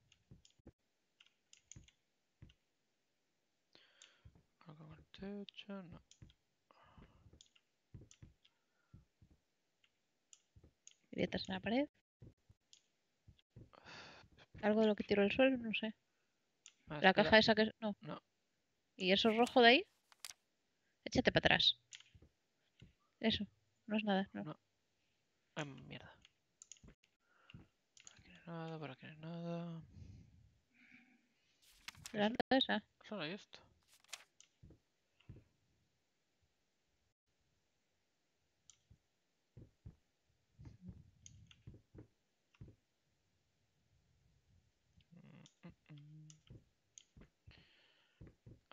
Speaker 2: Algo en el techo, no.
Speaker 1: Grietas en la pared. Algo de lo que tiró el suelo, no sé.
Speaker 2: Ah,
Speaker 1: La
Speaker 2: espera.
Speaker 1: caja esa que... No.
Speaker 2: No.
Speaker 1: ¿Y eso rojo de ahí? Échate para atrás. Eso. No es nada, no.
Speaker 2: No. Ay, mierda. Por aquí no hay nada.
Speaker 1: La nota esa.
Speaker 2: Solo hay esto.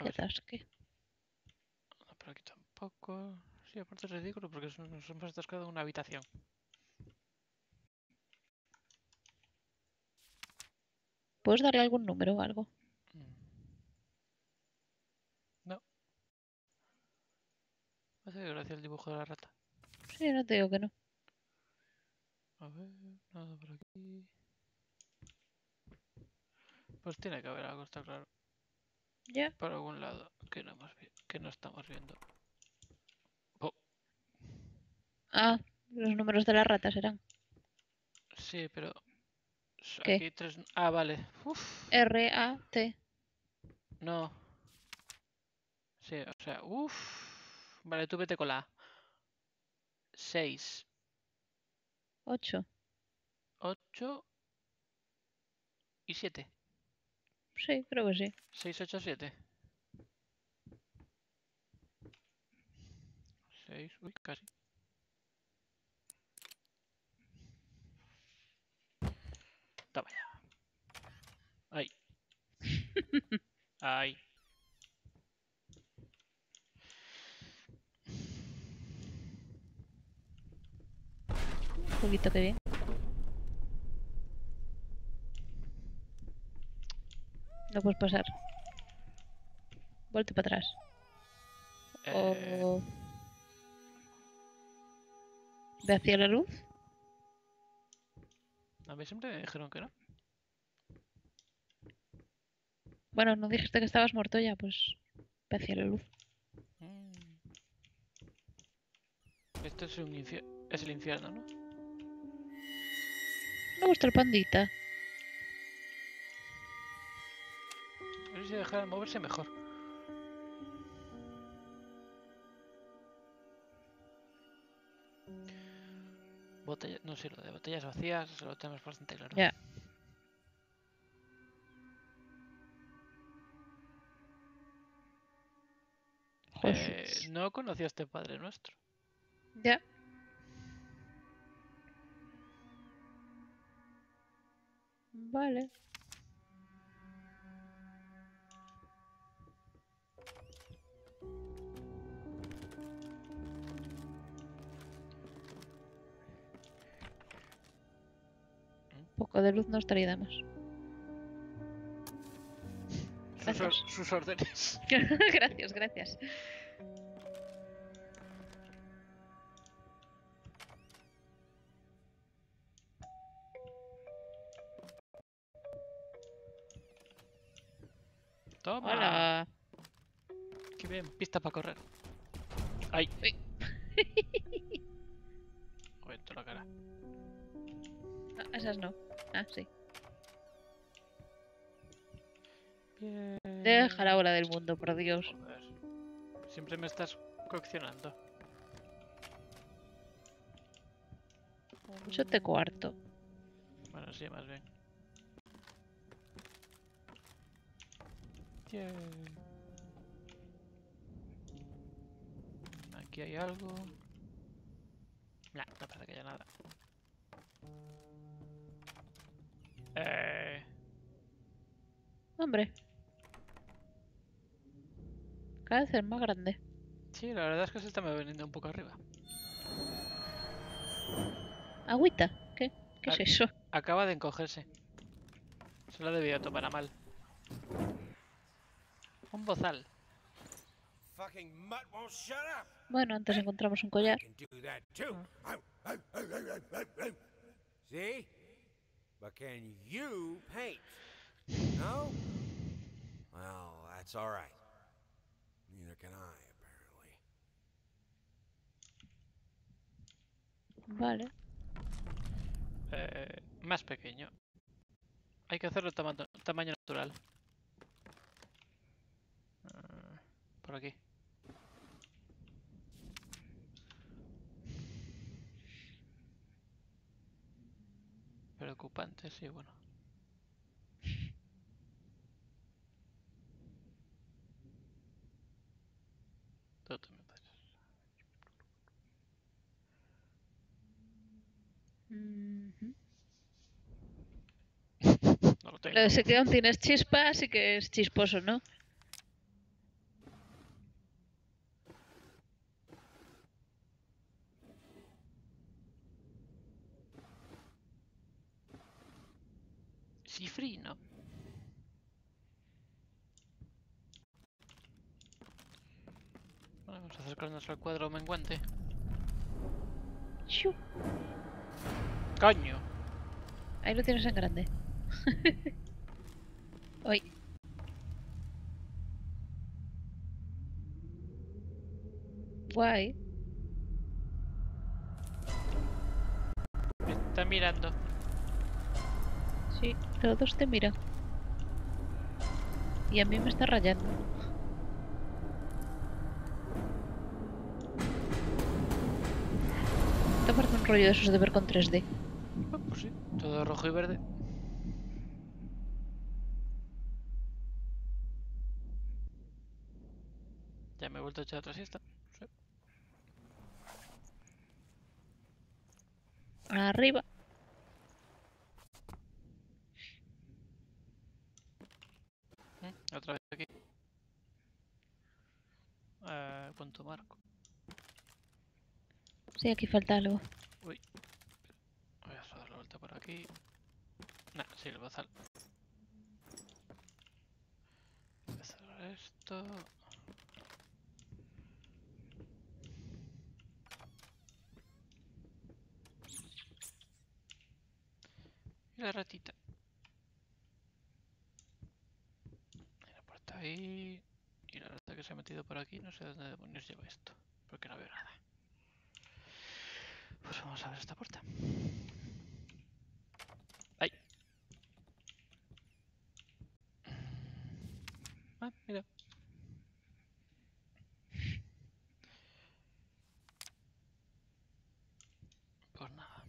Speaker 1: multitasking.
Speaker 2: No, por aquí tampoco. Sí, aparte es ridículo porque nos hemos atascado en una habitación.
Speaker 1: ¿Puedes darle algún número o algo?
Speaker 2: No. Me hace gracia el dibujo de la rata.
Speaker 1: Sí, no te digo que no.
Speaker 2: A ver, nada por aquí. Pues tiene que haber algo, está claro.
Speaker 1: Ya.
Speaker 2: Por algún lado que no estamos viendo. Oh,
Speaker 1: Ah, los números de las ratas eran.
Speaker 2: sí, pero
Speaker 1: ¿Qué?
Speaker 2: aquí hay tres. Ah, vale. Uf,
Speaker 1: R-A-T.
Speaker 2: no. Sí, o sea, uff. Vale, tú vete con la A. 6,
Speaker 1: 8.
Speaker 2: 8 y 7.
Speaker 1: Sí, creo que sí.
Speaker 2: 6, 8, 7. 6, uy, casi. Toma ya. Ahí. Ahí.
Speaker 1: Un poquito que bien. No puedes pasar. Volte para atrás. O... Ve hacia la luz.
Speaker 2: A mí siempre me dijeron que no.
Speaker 1: Bueno, no dijiste que estabas muerto ya, pues ve hacia la luz.
Speaker 2: Esto es es el infierno, ¿no?
Speaker 1: Me gusta el pandita.
Speaker 2: A ver si dejar de moverse mejor. No sé, lo de botellas vacías lo tenemos bastante claro.
Speaker 1: Ya. Jesús.
Speaker 2: No conocí a este Padre Nuestro.
Speaker 1: Ya. Vale. Un poco de luz no estaría de más. Gracias.
Speaker 2: Sus órdenes.
Speaker 1: Gracias, gracias.
Speaker 2: Toma.
Speaker 1: Hola.
Speaker 2: Qué bien, pista para correr. ¡Ay!
Speaker 1: Uy.
Speaker 2: Joder, toda la cara.
Speaker 1: Ah, esas no. Ah, sí.
Speaker 2: Bien.
Speaker 1: Deja la ola del mundo, por Dios.
Speaker 2: Joder. Siempre me estás coaccionando.
Speaker 1: Mucho te cuarto.
Speaker 2: Bueno, sí, más bien. Bien. Aquí hay algo. Nah, no parece que haya nada.
Speaker 1: Hombre. Cada vez es más grande.
Speaker 2: Sí, la verdad es que se está veniendo un poco arriba.
Speaker 1: Agüita. ¿Qué? ¿Qué es eso?
Speaker 2: Acaba de encogerse. Se lo debió tomar a mal. Un bozal.
Speaker 4: Fucking mutt won't shut up.
Speaker 1: Bueno, antes encontramos un collar.
Speaker 4: Can do that too. See? But can you paint? No? Well, that's all right. Neither can I, apparently.
Speaker 1: Vale.
Speaker 2: Más pequeño. Hay que hacerlo tamaño natural. Por aquí. Preocupante, sí, bueno. Tú también puedes. No lo tengo.
Speaker 1: Sé que aún tienes chispa, así que es chisposo, ¿no?
Speaker 2: cifrino. Vale, vamos a acercarnos al cuadro menguante.
Speaker 1: ¡Shu!
Speaker 2: ¡Coño!
Speaker 1: Ahí lo tienes en grande. Uy. Guay.
Speaker 2: Me está mirando.
Speaker 1: Sí, todos te miran. Y a mí me está rayando. Te parece un rollo de esos de ver con 3D.
Speaker 2: Ah, pues sí, todo rojo y verde. Ya me he vuelto a echar otra siesta. Sí.
Speaker 1: Arriba.
Speaker 2: Otra vez aquí. ¿Cuánto marco?
Speaker 1: Sí, aquí falta algo.
Speaker 2: Uy. Voy a dar la vuelta por aquí. Nah, sí, el bazal. Voy a cerrar esto. Y la ratita. Y la puerta ahí. Y la rata que se ha metido por aquí. No sé dónde demonios lleva esto. Porque no veo nada. Pues vamos a ver esta puerta. ¡Ay! Ah, mira. Pues nada.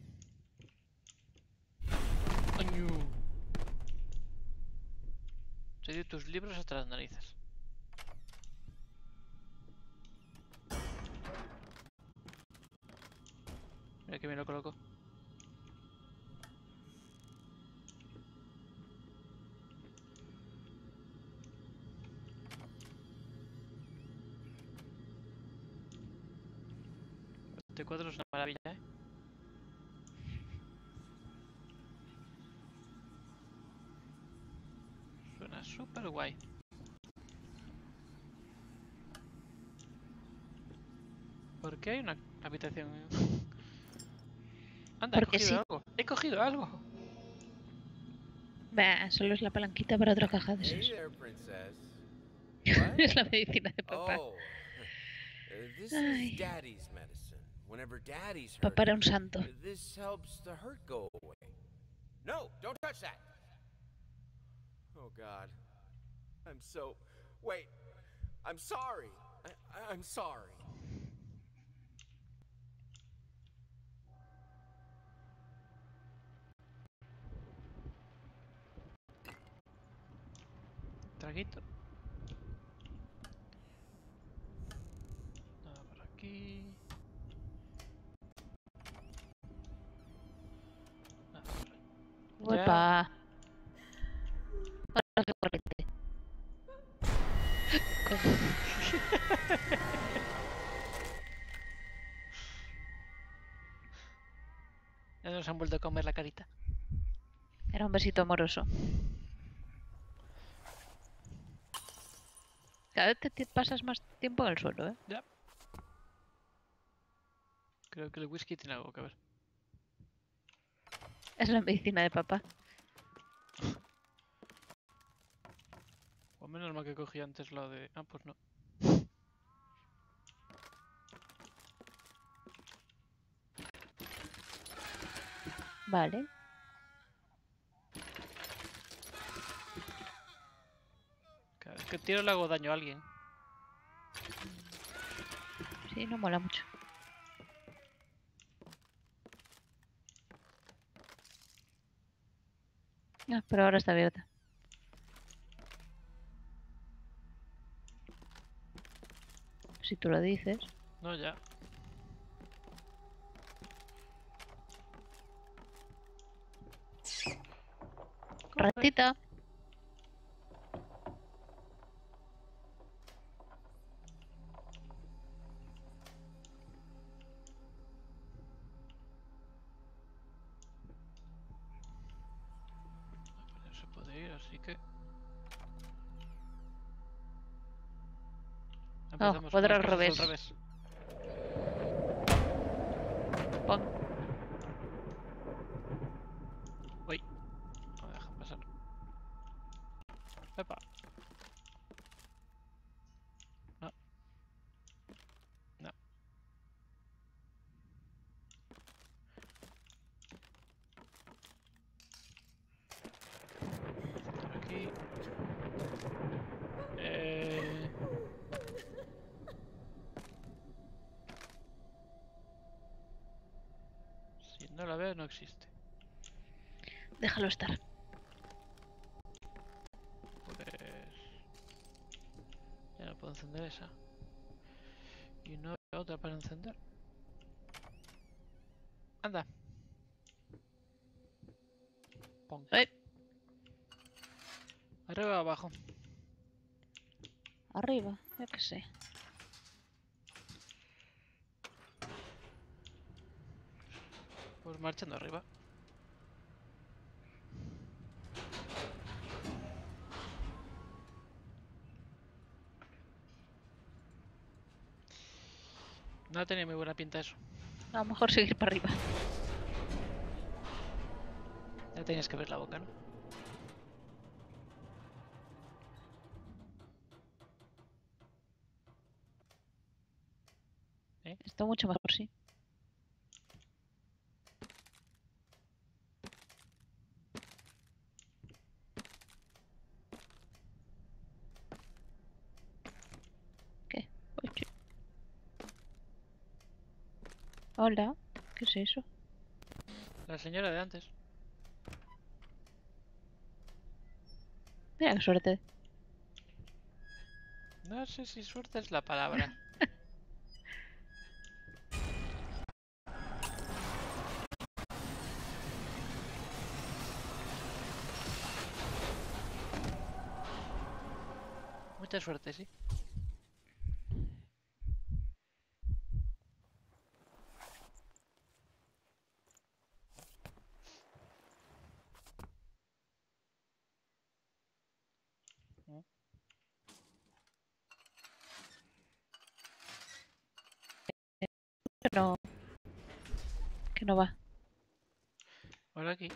Speaker 2: ¡Añu! Te di tus libros hasta las narices. Mira que bien lo coloco. Este cuadro es una maravilla, ¿eh? Suena súper guay. ¿Por qué hay una habitación? Anda, he
Speaker 1: Porque
Speaker 2: cogido
Speaker 1: sí.
Speaker 2: algo. He cogido algo.
Speaker 1: Bah, solo es la palanquita para otra caja de
Speaker 4: Hey
Speaker 1: esas.
Speaker 4: there, princess. What?
Speaker 1: Es la medicina de papá.
Speaker 4: Oh, this
Speaker 1: Ay.
Speaker 4: is Daddy's medicine. Whenever Daddy's
Speaker 1: Papá era
Speaker 4: hurting,
Speaker 1: un santo.
Speaker 4: this helps the hurt go away. No, don't touch that. Oh God, I'm so. Wait, I'm sorry. I'm sorry.
Speaker 2: Traguito. Nada por aquí. Nada por ahí.
Speaker 1: Uepa. Ahora qué corriente. Coño.
Speaker 2: Ya nos han vuelto a comer la carita.
Speaker 1: Era un besito amoroso. Cada vez te pasas más tiempo en el suelo, ¿eh?
Speaker 2: Ya. Creo que el whisky tiene algo que ver.
Speaker 1: Es la medicina de papá.
Speaker 2: O menos mal que cogí antes lo de... Ah, pues no.
Speaker 1: Vale.
Speaker 2: Cada vez que tiro le hago daño a alguien.
Speaker 1: Sí, no mola mucho. Ah, pero ahora está abierta. Si tú lo dices.
Speaker 2: No, ya.
Speaker 1: Ratita.
Speaker 2: Así que...
Speaker 1: Oh,
Speaker 2: Empezamos con
Speaker 1: cuadra
Speaker 2: las
Speaker 1: al
Speaker 2: cosas
Speaker 1: revés. Pon.
Speaker 2: Uy, no me dejan pasar. Epa. No. No. Por aquí. Si no la veo, no existe.
Speaker 1: Déjalo estar.
Speaker 2: Pues... Ya no puedo encender esa. Y no hay otra para encender. Anda. Pon. Arriba o abajo.
Speaker 1: Arriba, yo qué sé.
Speaker 2: Pues marchando arriba. No tenía muy buena pinta eso.
Speaker 1: A lo mejor seguir para arriba.
Speaker 2: Ya tenías que ver la boca, ¿no?
Speaker 1: Está mucho mejor, sí. ¿Qué? Oye. Hola. ¿Qué es eso?
Speaker 2: La señora de antes.
Speaker 1: Mira qué suerte.
Speaker 2: No sé si suerte es la palabra. Mucha suerte, sí.
Speaker 1: No. Que no va.
Speaker 2: Ahora aquí.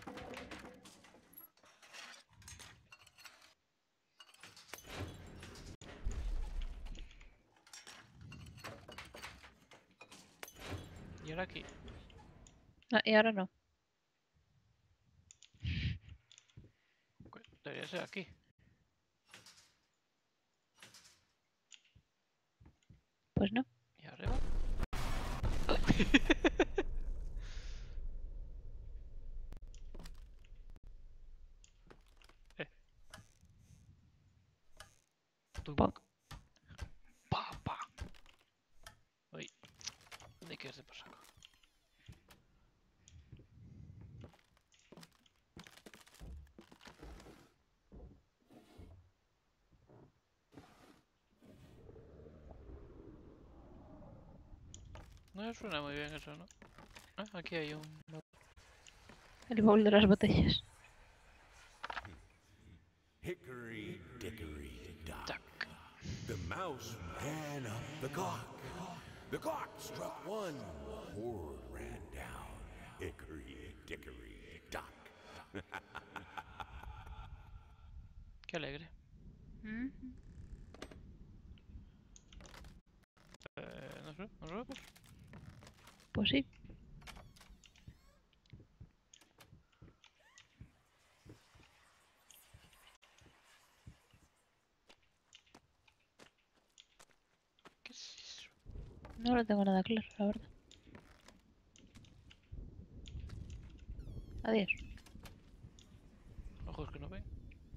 Speaker 2: Y ahora aquí.
Speaker 1: Ah, y ahora no.
Speaker 2: Debería ser aquí.
Speaker 1: Pues no.
Speaker 2: ¿Y arriba?
Speaker 1: Pon.
Speaker 2: Pa, pa. Uy. ¿Dónde quieres de por saco? No suena muy bien eso, ¿no? Ah, aquí hay un...
Speaker 1: El baúl de las botellas.
Speaker 3: Hickory dickory dock.
Speaker 2: Tac.
Speaker 3: The mouse ran up the clock. The clock struck one. Horde ran down. Hickory dickory dock.
Speaker 2: Qué alegre. No sé, ¿nos vemos?
Speaker 1: Pues sí.
Speaker 2: ¿Qué es eso?
Speaker 1: No lo tengo nada claro, la verdad. Adiós.
Speaker 2: Ojos que no ven.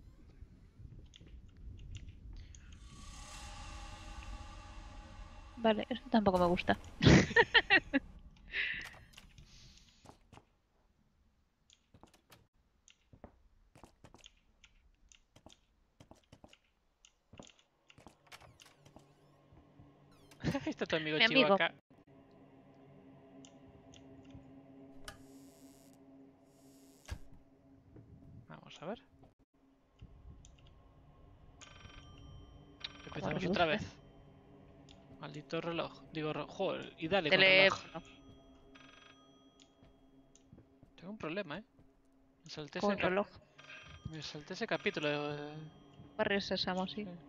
Speaker 1: Vale, esto tampoco me gusta.
Speaker 2: Ahí está tu amigo
Speaker 1: Mi amigo.
Speaker 2: Chihuahua. Vamos a ver. Vamos
Speaker 1: Reduce.
Speaker 2: otra vez. Maldito reloj. Digo, joder, y dale con reloj.
Speaker 1: Teléfono.
Speaker 2: Tengo un problema, ¿eh? Me salté,
Speaker 1: Con reloj.
Speaker 2: me salté ese capítulo de...
Speaker 1: Barrio Sésamo, sí.
Speaker 2: Sí.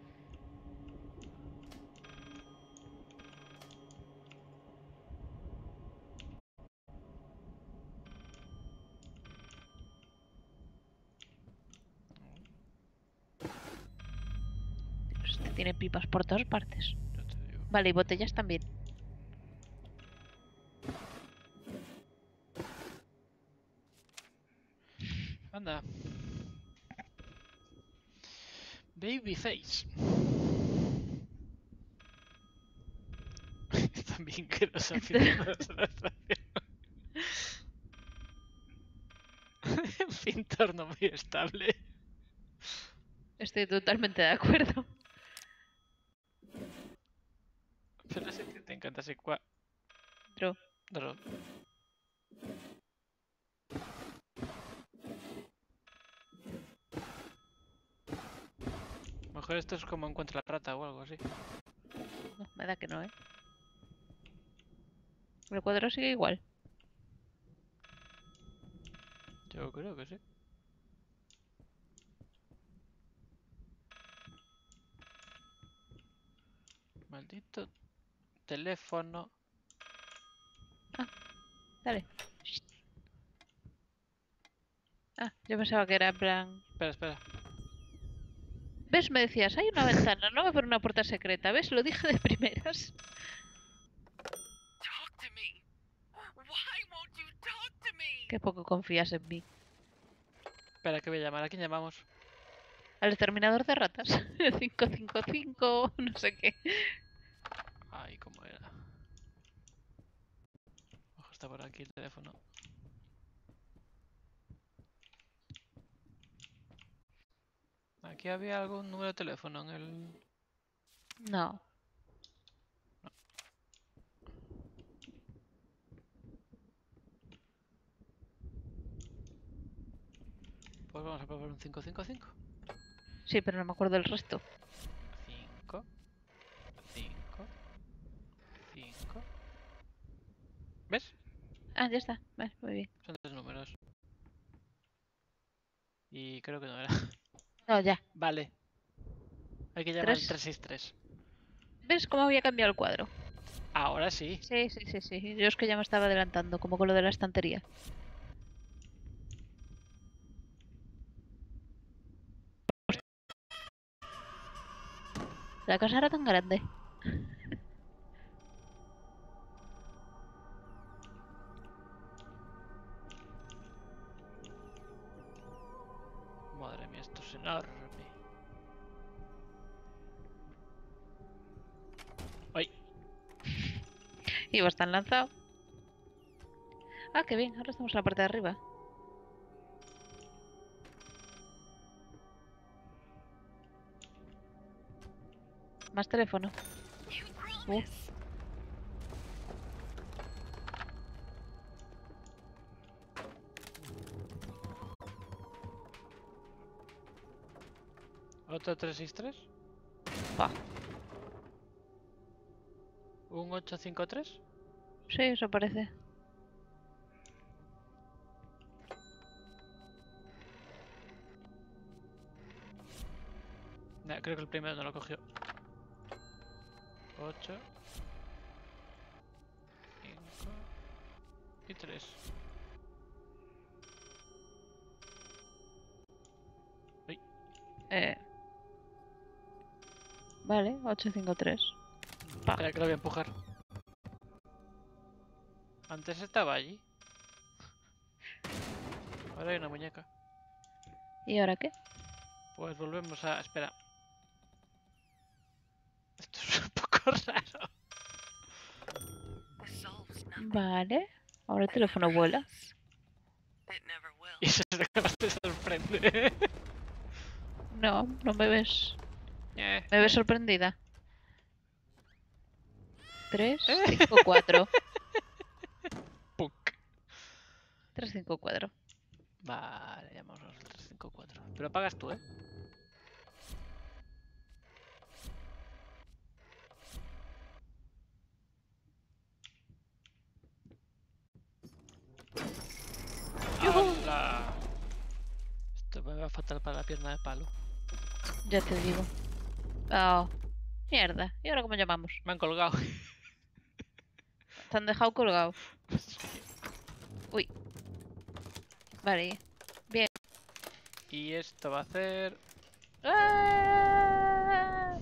Speaker 1: Este tiene pipas por todas partes.
Speaker 2: Ya te digo.
Speaker 1: Vale, y botellas también.
Speaker 2: Anda. Babyface. También que los aficionados a la estación. Un entorno muy estable.
Speaker 1: Estoy totalmente de acuerdo.
Speaker 2: Pero sí que te encanta ese cuadro.
Speaker 1: Draw.
Speaker 2: Mejor esto es como encuentra la rata o algo así.
Speaker 1: No, me da que no, ¿eh? El cuadro sigue igual.
Speaker 2: Yo creo que sí. Maldito teléfono.
Speaker 1: Dale. Shh. Ah, yo pensaba que era en plan...
Speaker 2: Espera, espera.
Speaker 1: ¿Ves? Me decías, hay una ventana, no va a haber una puerta secreta. ¿Ves? Lo dije de primeras.
Speaker 5: Talk to me. Why won't you talk to me?
Speaker 1: Qué poco confías en mí.
Speaker 2: Espera, que voy a llamar. ¿A quién llamamos?
Speaker 1: Al exterminador de ratas. 555, no sé qué.
Speaker 2: Ay, ¿cómo era? Ojo, está por aquí el teléfono. Aquí había algún número de teléfono en el...
Speaker 1: No.
Speaker 2: Pues vamos a probar un 555.
Speaker 1: Sí, pero no me acuerdo el resto.
Speaker 2: 5, 5, 5. ¿Ves?
Speaker 1: Ah, ya está. Vale, muy bien.
Speaker 2: Son 3 números. Y creo que no era.
Speaker 1: No, ya.
Speaker 2: Vale. Hay que llamar al
Speaker 1: 3.
Speaker 2: 363.
Speaker 1: ¿Ves cómo había cambiado el cuadro?
Speaker 2: Ahora sí.
Speaker 1: Sí, sí, sí, sí. Yo es que ya me estaba adelantando, como con lo de la estantería. La casa era tan grande.
Speaker 2: Madre mía, esto es enorme. ¡Ay!
Speaker 1: Ibas tan lanzado. Ah, qué bien. Ahora estamos en la parte de arriba. Más teléfono.
Speaker 2: ¿Otro 363?
Speaker 1: Pa.
Speaker 2: ¿Un 853?
Speaker 1: Sí, eso parece.
Speaker 2: Nah, creo que el primero no lo cogió. 8, 5 y 3.
Speaker 1: Vale, 853. Pa.
Speaker 2: Espera, que lo voy a empujar. Antes estaba allí. Ahora hay una muñeca.
Speaker 1: ¿Y ahora qué?
Speaker 2: Pues volvemos a... Espera. Esto es un poco raro.
Speaker 5: This solves nothing.
Speaker 1: Vale. Ahora el teléfono vuela.
Speaker 5: It never will.
Speaker 2: Y eso es lo que más te sorprende.
Speaker 1: No, no me ves. Me ves sorprendida. 3, 5, 4.
Speaker 2: Punk.
Speaker 1: 3, 5, 4.
Speaker 2: Vale, llamamos al 354. Pero pagas tú, ¿eh? va fatal para la pierna de palo.
Speaker 1: Ya te digo. Oh, mierda. ¿Y ahora cómo llamamos?
Speaker 2: Me han colgado.
Speaker 1: Te han dejado colgado.
Speaker 2: Sí.
Speaker 1: Uy. Vale. Bien.
Speaker 2: Y esto va a hacer...
Speaker 1: ¡Ah!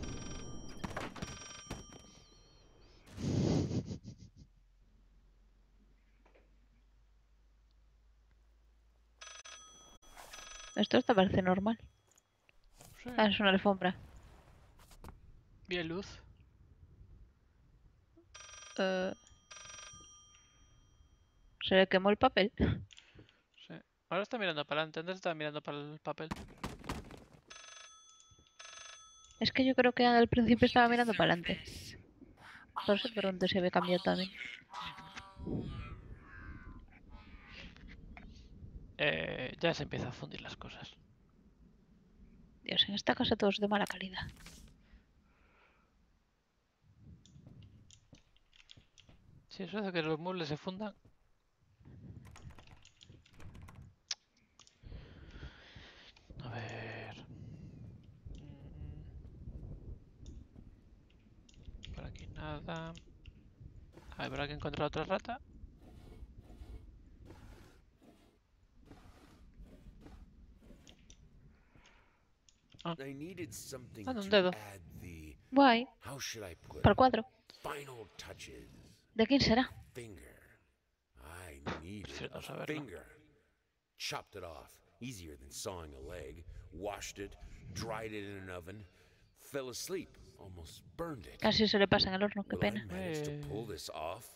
Speaker 1: Esto parece normal.
Speaker 2: Sí.
Speaker 1: Ah, es una alfombra.
Speaker 2: Bien luz.
Speaker 1: Se le quemó el papel.
Speaker 2: Sí. Ahora está mirando para adelante, antes estaba mirando para el papel.
Speaker 1: Es que yo creo que al principio estaba mirando para adelante. Por eso pregunto si había cambiado también.
Speaker 2: Ya se empieza a fundir las cosas.
Speaker 1: Dios, en esta casa todo es de mala calidad.
Speaker 2: Si eso hace que los muebles se fundan. A ver. Por aquí nada. A ver, ¿habrá que encontrar otra rata?
Speaker 3: I needed something
Speaker 2: Ah, un
Speaker 3: to
Speaker 2: dedo.
Speaker 3: add the,
Speaker 1: Guay.
Speaker 3: how should I put
Speaker 1: Para el
Speaker 3: it,
Speaker 1: cuadro.
Speaker 3: final touches.
Speaker 1: ¿De quién será?
Speaker 3: Finger. I needed
Speaker 2: Prefiero no
Speaker 3: a
Speaker 2: saberlo.
Speaker 3: finger. Chopped it off. Easier than sawing a leg. Washed it. Dried it in an oven. Fell asleep. Almost burned it.
Speaker 1: Casi se le pasa en el horno, qué
Speaker 3: Will I
Speaker 1: pena.
Speaker 3: manage to pull this off?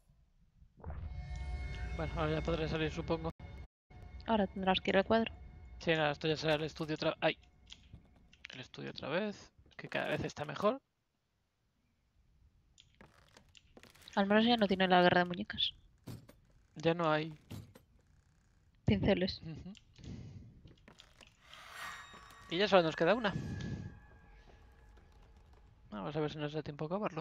Speaker 2: Bueno, ahora ya podré salir, supongo.
Speaker 1: Ahora tendrás que ir al cuadro.
Speaker 2: Sí, nada, esto ya será el estudio otra vez. ¡Ay! El estudio otra vez. Que cada vez está mejor.
Speaker 1: Al menos ya no tiene la guerra de muñecas.
Speaker 2: Ya no hay.
Speaker 1: Pinceles.
Speaker 2: Ujú. Y ya solo nos queda una. Vamos a ver si nos da tiempo a acabarlo.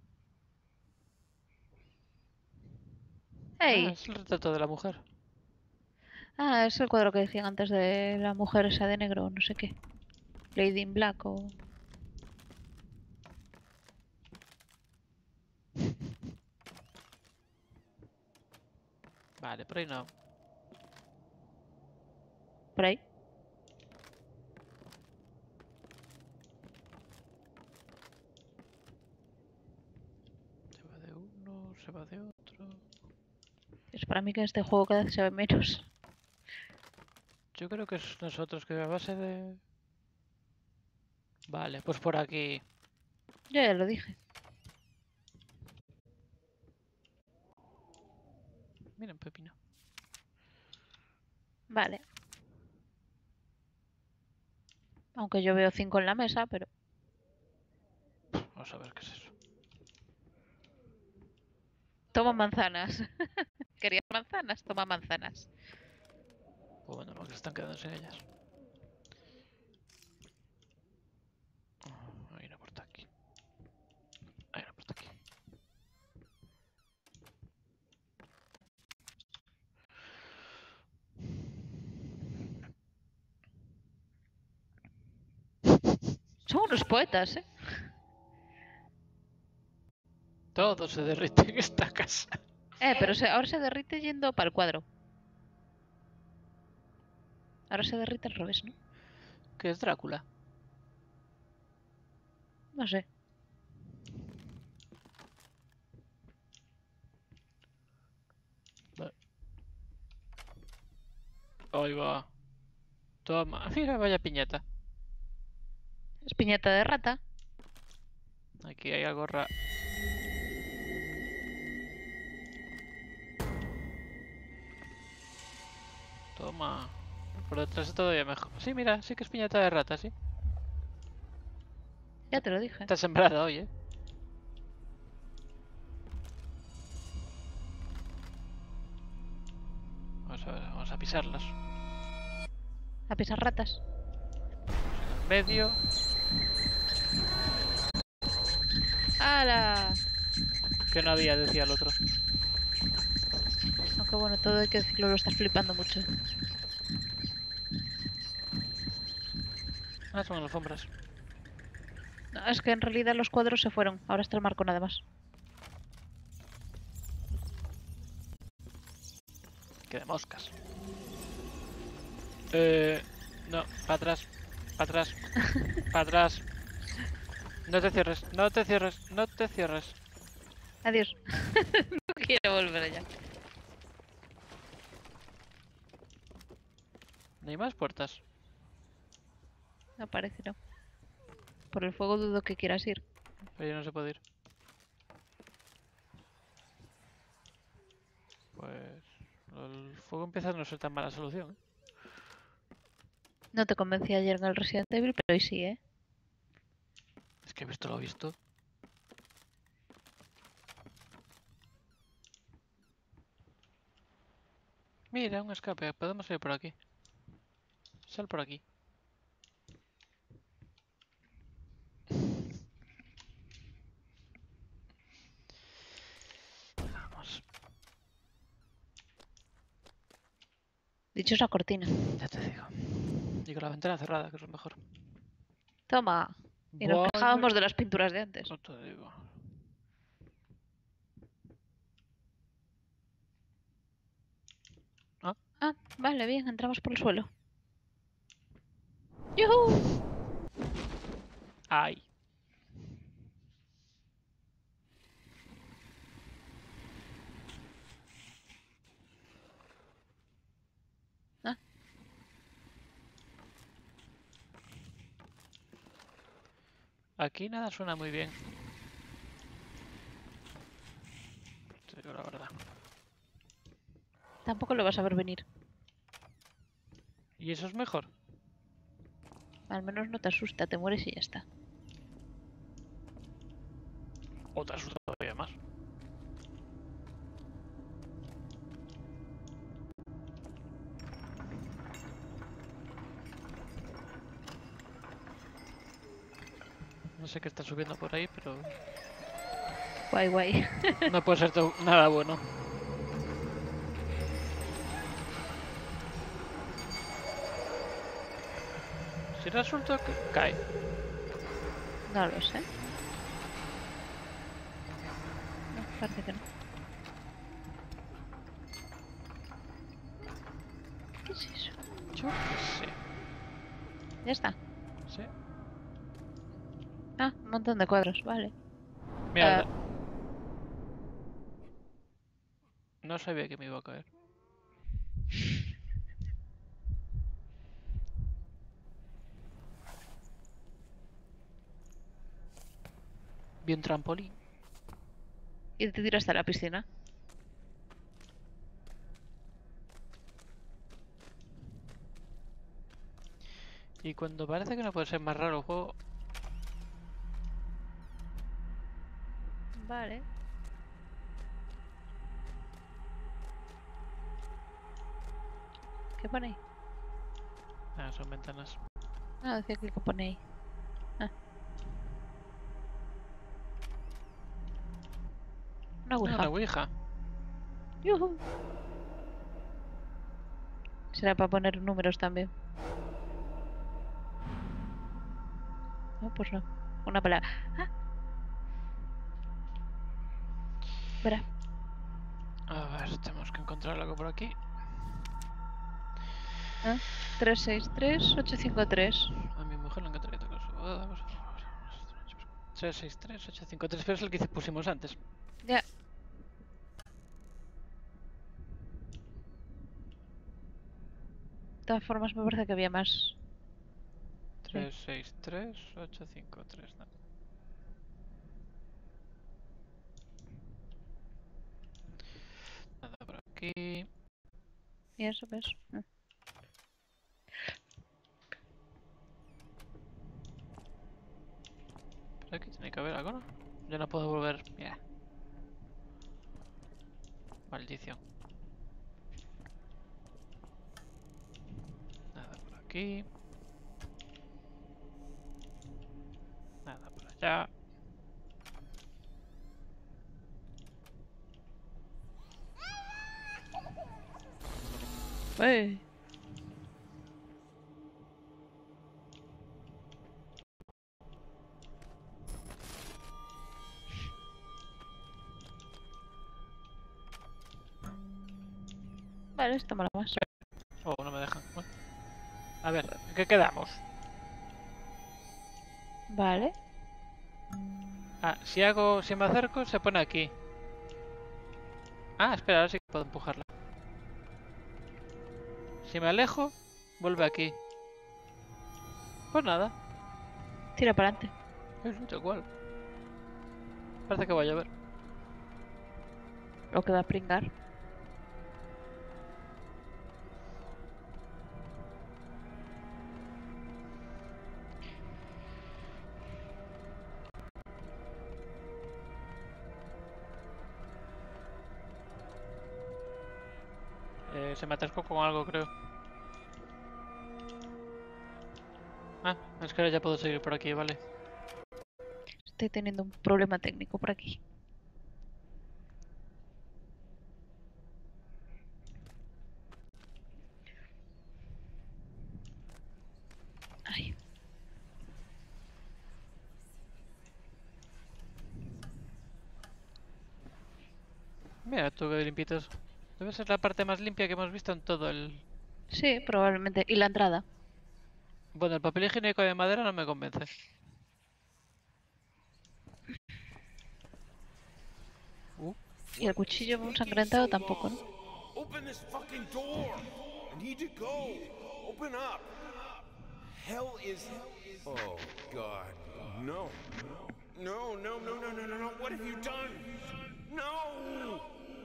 Speaker 2: Ah,
Speaker 1: ¡Ey!
Speaker 2: es el retrato de la mujer.
Speaker 1: Ah, es el cuadro que decían antes de la mujer esa de negro, no sé qué. Lady in Black o...
Speaker 2: Vale, por ahí no.
Speaker 1: por ahí.
Speaker 2: Se va de uno, se va de otro.
Speaker 1: Es para mí que en este juego cada vez se ve menos.
Speaker 2: Yo creo que es nosotros, que a base de... Vale, pues por aquí.
Speaker 1: Yo ya lo dije.
Speaker 2: Miren, pepino.
Speaker 1: Vale. Aunque yo veo 5 en la mesa, pero...
Speaker 2: Vamos a ver qué es eso.
Speaker 1: Toma manzanas. ¿Querías manzanas? Toma manzanas.
Speaker 2: Pues bueno, no, que se están quedando sin ellas. Hay una puerta aquí. Hay una puerta aquí.
Speaker 1: Son unos poetas, ¿eh?
Speaker 2: Todo se derrite en esta casa.
Speaker 1: Pero ahora se derrite yendo para el cuadro. Ahora se derrite al revés, ¿no?
Speaker 2: ¿Qué es Drácula?
Speaker 1: No sé.
Speaker 2: Ahí va. Toma. Mira, vaya piñata.
Speaker 1: Es piñata de rata.
Speaker 2: Aquí hay algo raro. Toma. Por detrás es todavía mejor. Sí, mira, sí que es piñata de rata, sí.
Speaker 1: Ya te lo dije.
Speaker 2: Está sembrada hoy, ¿eh? Vamos a ver, vamos a pisarlas.
Speaker 1: A pisar ratas.
Speaker 2: En medio.
Speaker 1: ¡Hala!
Speaker 2: Que no había, decía el otro.
Speaker 1: Aunque bueno, todo hay que decirlo, lo estás flipando mucho.
Speaker 2: Ah, son alfombras.
Speaker 1: No, es que en realidad los cuadros se fueron. Ahora está el marco nada más.
Speaker 2: Que de moscas. No, para atrás. Para atrás. Para atrás. No te cierres, no te cierres, no te cierres.
Speaker 1: Adiós. No quiero volver allá.
Speaker 2: ¿No hay más puertas?
Speaker 1: No parece, no. Por el fuego dudo que quieras ir.
Speaker 2: Pero ya no se puede ir. Pues... el fuego empieza a no ser tan mala solución, ¿eh?
Speaker 1: No te convencí ayer en el Resident Evil, pero hoy sí, ¿eh?
Speaker 2: Es que he visto lo visto. Mira, un escape. Podemos ir por aquí. Sal por aquí. Vamos.
Speaker 1: Dichosa cortina.
Speaker 2: Ya te digo. Y con la ventana cerrada, que es lo mejor.
Speaker 1: Toma. Y nos
Speaker 2: Vaya,
Speaker 1: quejábamos de las pinturas de antes.
Speaker 2: no te digo.
Speaker 1: Ah, vale, bien, entramos por el suelo. ¡Yuhu!
Speaker 2: Ay.
Speaker 1: Ah.
Speaker 2: Aquí nada suena muy bien. Te digo la verdad.
Speaker 1: Tampoco lo vas a ver venir.
Speaker 2: ¿Y eso es mejor?
Speaker 1: Al menos no te asusta, te mueres y ya está.
Speaker 2: ¿O te asusta todavía más? No sé qué está subiendo por ahí, pero
Speaker 1: Guay, guay.
Speaker 2: no puede ser nada bueno. Si resulta que cae.
Speaker 1: No lo sé. No, parece que no. ¿Qué es eso?
Speaker 2: Yo qué sé.
Speaker 1: Ya está.
Speaker 2: Sí.
Speaker 1: Ah, un montón de cuadros, vale.
Speaker 2: Mira,
Speaker 1: Ah.
Speaker 2: no sabía que me iba a caer. Bien trampolín.
Speaker 1: Y te tiraste a la piscina.
Speaker 2: Y cuando parece que no puede ser más raro el juego,
Speaker 1: Vale. ¿Qué pone ahí?
Speaker 2: son ventanas.
Speaker 1: Ah, decía que pone ahí. Ah. Una ouija.
Speaker 2: Una ouija.
Speaker 1: ¡Yujú! Será para poner números también. No, pues no. Una palabra. Ah. Verá.
Speaker 2: A ver, tenemos que encontrar algo por aquí.
Speaker 1: 363-853.
Speaker 2: A mi mujer le encantaría tocar su boda. 363-853, pero es el que pusimos antes.
Speaker 1: Ya. De todas formas, me parece que había más.
Speaker 2: 363-853, no. Nada por aquí.
Speaker 1: Y eso ves.
Speaker 2: Por aquí tiene que haber algo, ¿no? Ya no puedo volver. Mira. Maldición. Nada por aquí. Nada por allá.
Speaker 1: ¡Ey! Vale, esto mola más.
Speaker 2: Oh, no me dejan. Bueno. A ver, ¿en qué quedamos?
Speaker 1: Vale.
Speaker 2: Ah, si me acerco, se pone aquí. Ah, espera, ahora sí que puedo empujarla. Si me alejo, vuelve aquí. Pues nada,
Speaker 1: Tira para adelante.
Speaker 2: es tal cual. Parece que va a llover.
Speaker 1: Lo que va a pringar.
Speaker 2: Se me atascó con algo, creo. Ah, es que ahora ya puedo seguir por aquí, vale.
Speaker 1: Estoy teniendo un problema técnico por aquí. Ay.
Speaker 2: Mira tú qué limpitos. Debe ser la parte más limpia que hemos visto en todo el...
Speaker 1: Sí, probablemente. Y la entrada.
Speaker 2: Bueno, el papel higiénico de madera no me convence.
Speaker 1: Y el cuchillo ensangrentado tampoco, ¿no?
Speaker 3: Open this fucking door. I need to go. Open up. Hell is. Oh God, no. No, no, no, no, no, no, no. What have you done? No.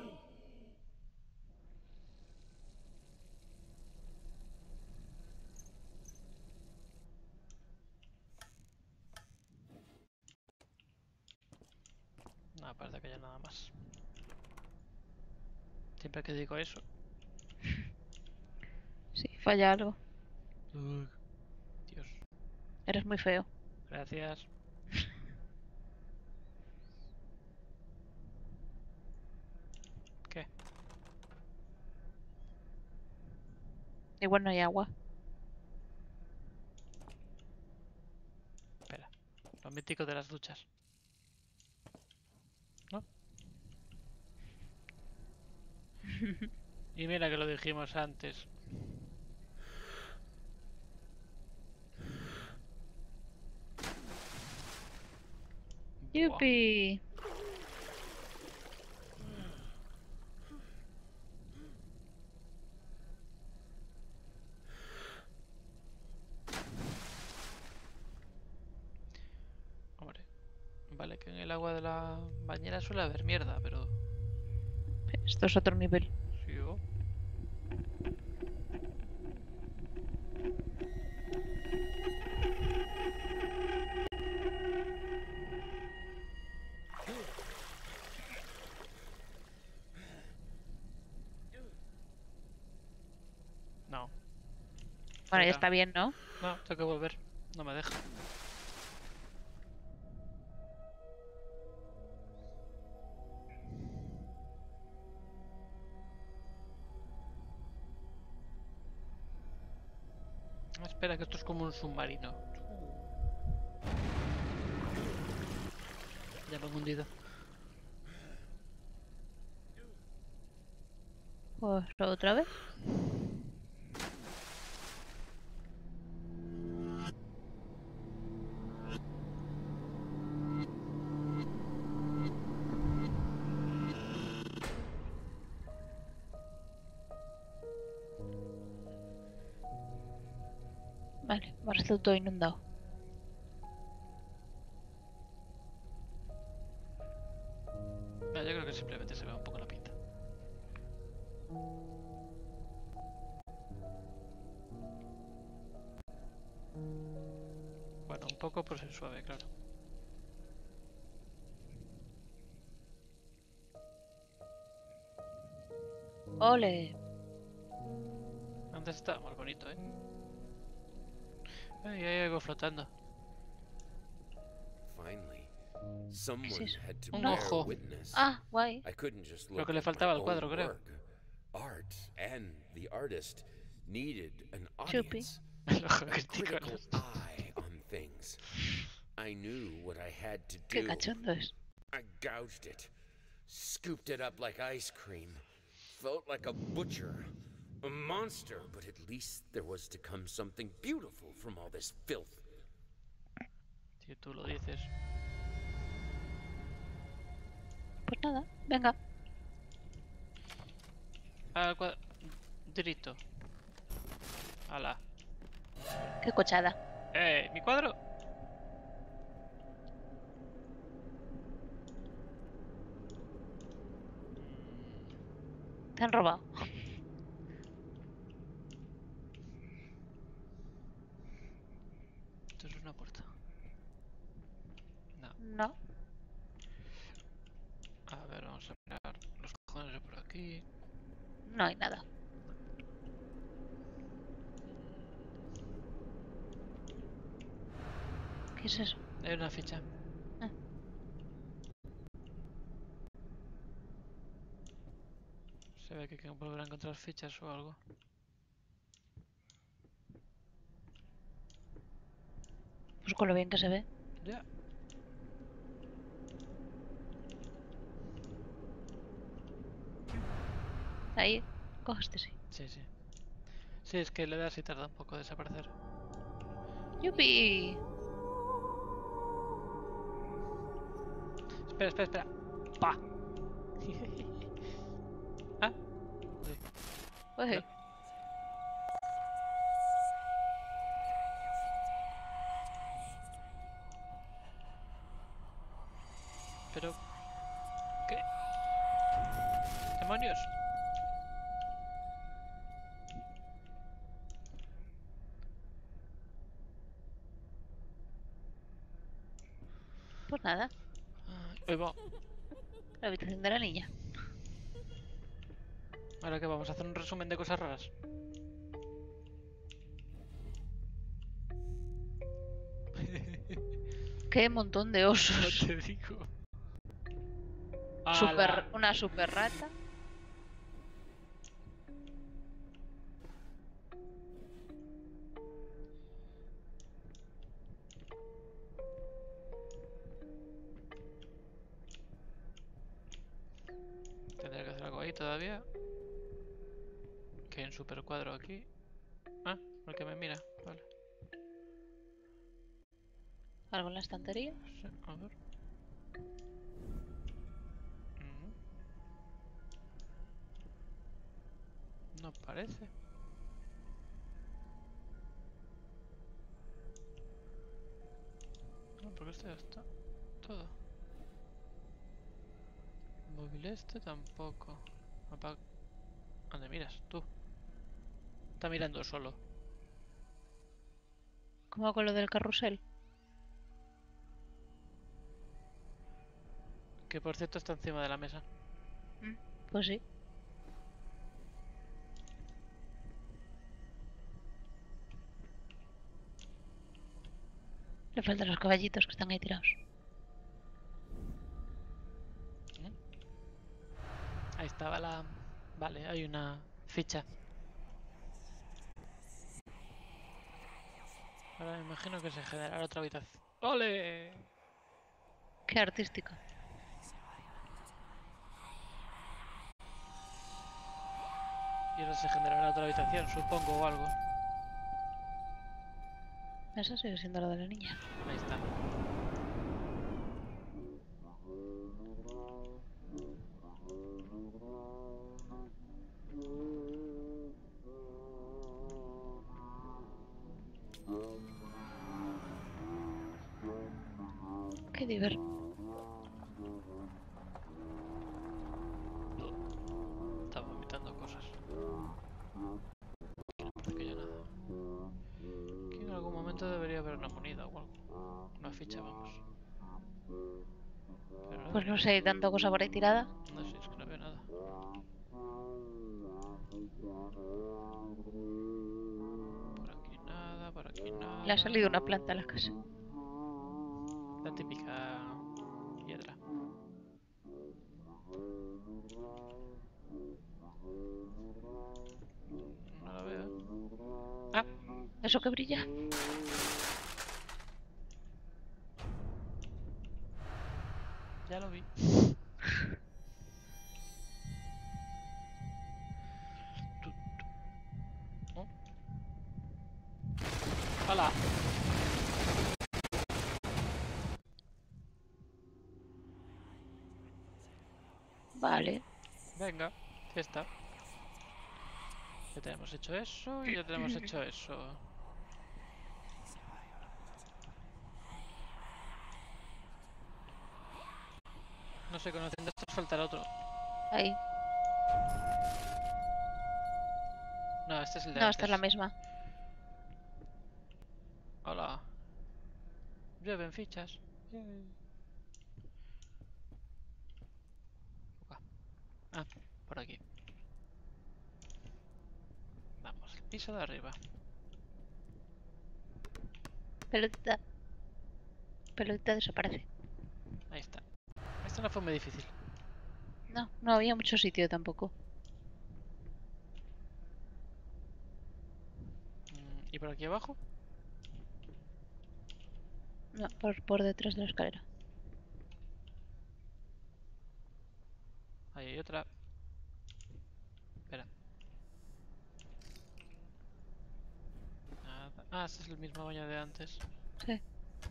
Speaker 2: No, parece que ya nada más. Siempre que digo eso.
Speaker 1: Sí, falla algo.
Speaker 2: Dios.
Speaker 1: Eres muy feo.
Speaker 2: Gracias. ¿Qué?
Speaker 1: Igual no hay agua.
Speaker 2: Espera. Lo mítico de las duchas. ¿No? Y mira que lo dijimos antes. Buah.
Speaker 1: ¡Yupi!
Speaker 2: Hombre. Vale, que en el agua de la bañera suele haber mierda, pero...
Speaker 1: Esto es otro nivel.
Speaker 2: Sí, yo... No.
Speaker 1: Bueno, ya
Speaker 2: Venga.
Speaker 1: está bien, ¿no?
Speaker 2: No, tengo que volver. No me deja. Espera, que esto es como un submarino. Ya me he hundido.
Speaker 1: Pues otra vez. Vale, ahora está todo inundado.
Speaker 2: No, yo creo que simplemente se ve un poco la pinta. Bueno, un poco por ser suave, claro.
Speaker 1: ¡Ole!
Speaker 2: Antes estaba más bonito, ¿eh? Ay, hay algo flotando.
Speaker 4: Finally, someone
Speaker 1: eso?
Speaker 4: had to
Speaker 2: Un
Speaker 4: bear
Speaker 2: ojo.
Speaker 4: witness.
Speaker 1: Ah, guay.
Speaker 4: I couldn't just
Speaker 2: Lo
Speaker 4: look
Speaker 2: que le
Speaker 4: at my
Speaker 2: faltaba al
Speaker 4: own
Speaker 2: cuadro, creo.
Speaker 4: work. Art and the artist needed an
Speaker 1: Chupi.
Speaker 4: audience,
Speaker 2: El ojo
Speaker 4: a
Speaker 2: crítico.
Speaker 4: critical eye on things. I knew what I had to
Speaker 1: Qué
Speaker 4: do.
Speaker 1: cachondo es.
Speaker 4: I gouged it, scooped it up like ice cream, felt like a butcher, A monster, but at least there was to come something beautiful from all this filth.
Speaker 2: Si tú lo dices.
Speaker 1: Pues nada, venga.
Speaker 2: Al cuadro. Dirito. Ala.
Speaker 1: Qué cochada.
Speaker 2: ¡Mi cuadro!
Speaker 1: Te han robado.
Speaker 2: Esto es una puerta. No.
Speaker 1: No.
Speaker 2: A ver, vamos a mirar los cojones de por aquí.
Speaker 1: No hay nada. ¿Qué es eso?
Speaker 2: Hay una ficha.
Speaker 1: Ah.
Speaker 2: Se ve que hay que volver a encontrar fichas o algo.
Speaker 1: Pues con lo bien que se ve.
Speaker 2: Ya.
Speaker 1: Ahí, coge este sí.
Speaker 2: Sí, sí. Sí, es que le das y tarda un poco en desaparecer.
Speaker 1: ¡Yupi!
Speaker 2: Espera, espera, espera. ¡Pa! ¿Ah? Sí.
Speaker 1: Oye,
Speaker 2: Pero... ¿Qué? ¡Demonios!
Speaker 1: pues nada.
Speaker 2: Ahí va.
Speaker 1: La habitación de la niña.
Speaker 2: Ahora que vamos a hacer un resumen de cosas raras.
Speaker 1: Qué montón de
Speaker 2: No
Speaker 1: osos.
Speaker 2: te digo.
Speaker 1: Una super rata.
Speaker 2: Tendré que hacer algo ahí todavía. Que hay un super cuadro aquí. Ah, el que me mira. Vale.
Speaker 1: Algo en la estantería.
Speaker 2: Sí, a ver. No parece. No, porque este ya está. Todo. Móvil este tampoco. Apag... ¿Dónde miras? Tú. Está mirando solo.
Speaker 1: ¿Cómo con lo del carrusel?
Speaker 2: Que por cierto está encima de la mesa.
Speaker 1: Pues sí. Le faltan los caballitos que están ahí tirados.
Speaker 2: Ahí estaba la... Vale, hay una ficha. Ahora me imagino que se generará otra habitación. ¡Ole!
Speaker 1: Qué artística.
Speaker 2: Y ahora se generará otra habitación, supongo, o algo.
Speaker 1: Esa sigue siendo la de la niña.
Speaker 2: Ahí está.
Speaker 1: Qué divertido.
Speaker 2: Está vomitando cosas. No parece que haya nada. Aquí en algún momento debería haber una moneda o algo. Una ficha, vamos. Pero no,
Speaker 1: Pues no sé, hay tanta cosa por ahí tirada.
Speaker 2: no sé, es que no veo nada. Por aquí nada, por aquí nada.
Speaker 1: Le ha salido una planta a la casa.
Speaker 2: La típica piedra. No la veo. Ah,
Speaker 1: Eso que brilla.
Speaker 2: ya lo vi. Hola.
Speaker 1: Vale.
Speaker 2: Venga, fiesta. Ya tenemos hecho eso y ya tenemos hecho eso. No sé, conociendo estos faltará otro.
Speaker 1: Ahí.
Speaker 2: No, este es el de
Speaker 1: No,
Speaker 2: antes.
Speaker 1: esta es la misma.
Speaker 2: Hola. Llueven fichas. Yay. Ah, por aquí. Vamos, el piso de arriba.
Speaker 1: Pelotita. Pelotita desaparece.
Speaker 2: Ahí está. Esta no fue muy difícil.
Speaker 1: No, no había mucho sitio tampoco.
Speaker 2: ¿Y por aquí abajo?
Speaker 1: No, por detrás de la escalera.
Speaker 2: Ahí hay otra. Espera. Nada. Ah, este es el mismo baño de antes.
Speaker 1: Sí.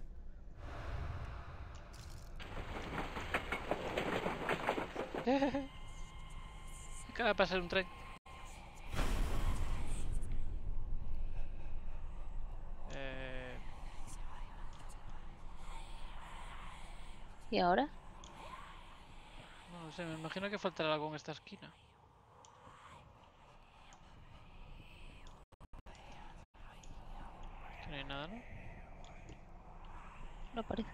Speaker 2: Acaba de pasar un tren.
Speaker 1: ¿Y ahora?
Speaker 2: No sé, me imagino que faltará algo en esta esquina. Aquí no hay nada, ¿no?
Speaker 1: No parece.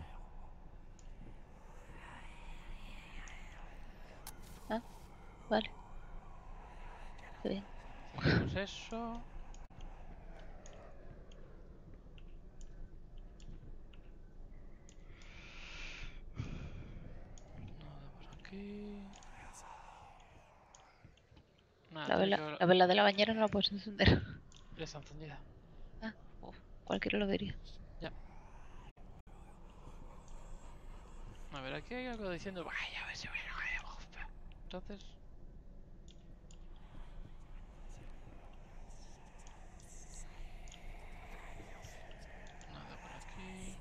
Speaker 1: Ah, vale. Qué bien.
Speaker 2: Hacemos eso. Nada por aquí. Nada,
Speaker 1: La vela de la bañera no la puedes encender.
Speaker 2: Ya está encendida.
Speaker 1: Ah, uf, cualquiera lo diría.
Speaker 2: Ya. A ver, aquí hay algo diciendo. Vaya, a ver si voy a... Entonces. Nada por aquí.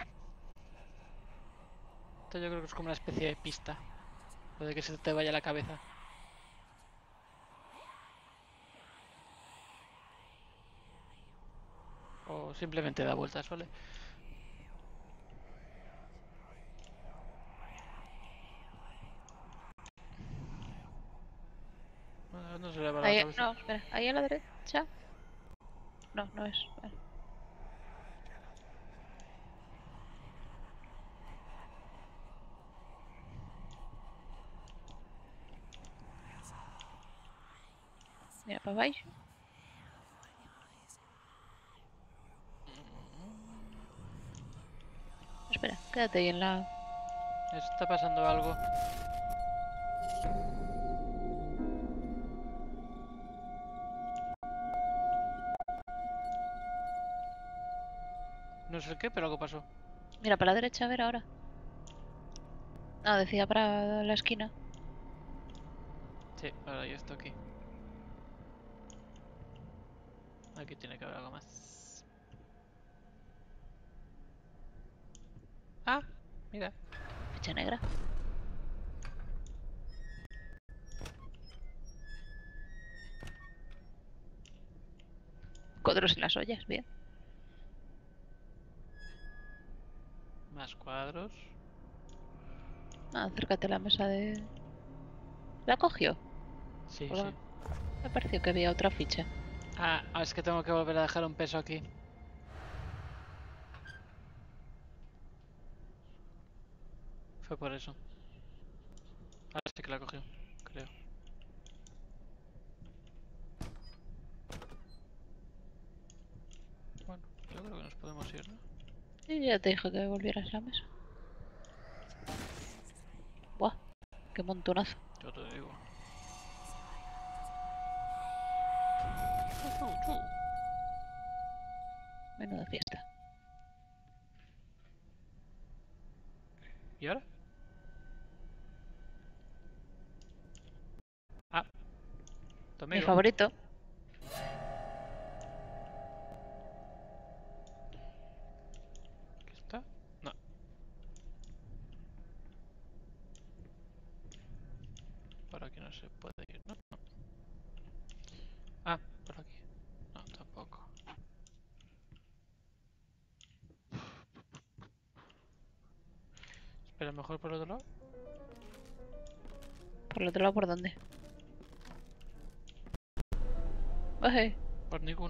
Speaker 2: Esto yo creo que es como una especie de pista. Puede que se te vaya la cabeza. O simplemente da vueltas, ¿vale? No se le va la
Speaker 1: Ahí,
Speaker 2: cabeza.
Speaker 1: no, espera. Ahí a la derecha. No, no es. Vale. Mira, para abajo. Espera, quédate ahí en la...
Speaker 2: Está pasando algo. No sé qué, pero algo pasó.
Speaker 1: Mira, para la derecha, a ver ahora. No, decía para la esquina.
Speaker 2: Sí, ahora ya está aquí. Aquí tiene que haber algo más. Ah, mira.
Speaker 1: Ficha negra. Cuadros en las ollas, bien.
Speaker 2: Más cuadros.
Speaker 1: Ah, acércate a la mesa de... ¿La cogió?
Speaker 2: Sí,
Speaker 1: Hola.
Speaker 2: sí.
Speaker 1: Me pareció que había otra ficha.
Speaker 2: Ah, es que tengo que volver a dejar un peso aquí. Fue por eso. Ahora sí que la cogió, creo. Bueno, yo creo que nos podemos ir, ¿no?
Speaker 1: Y ya te dije que volvieras a la mesa. Buah, qué montonazo.
Speaker 2: Yo te digo.
Speaker 1: Menuda fiesta.
Speaker 2: ¿Y ahora? Ah, tu
Speaker 1: Mi
Speaker 2: amigo.
Speaker 1: favorito.
Speaker 2: no se puede ir, ¿no? No. Ah, por aquí. No, tampoco. Espera, mejor por el otro lado.
Speaker 1: ¿Por el otro lado por dónde? Oje,
Speaker 2: Por ninguno.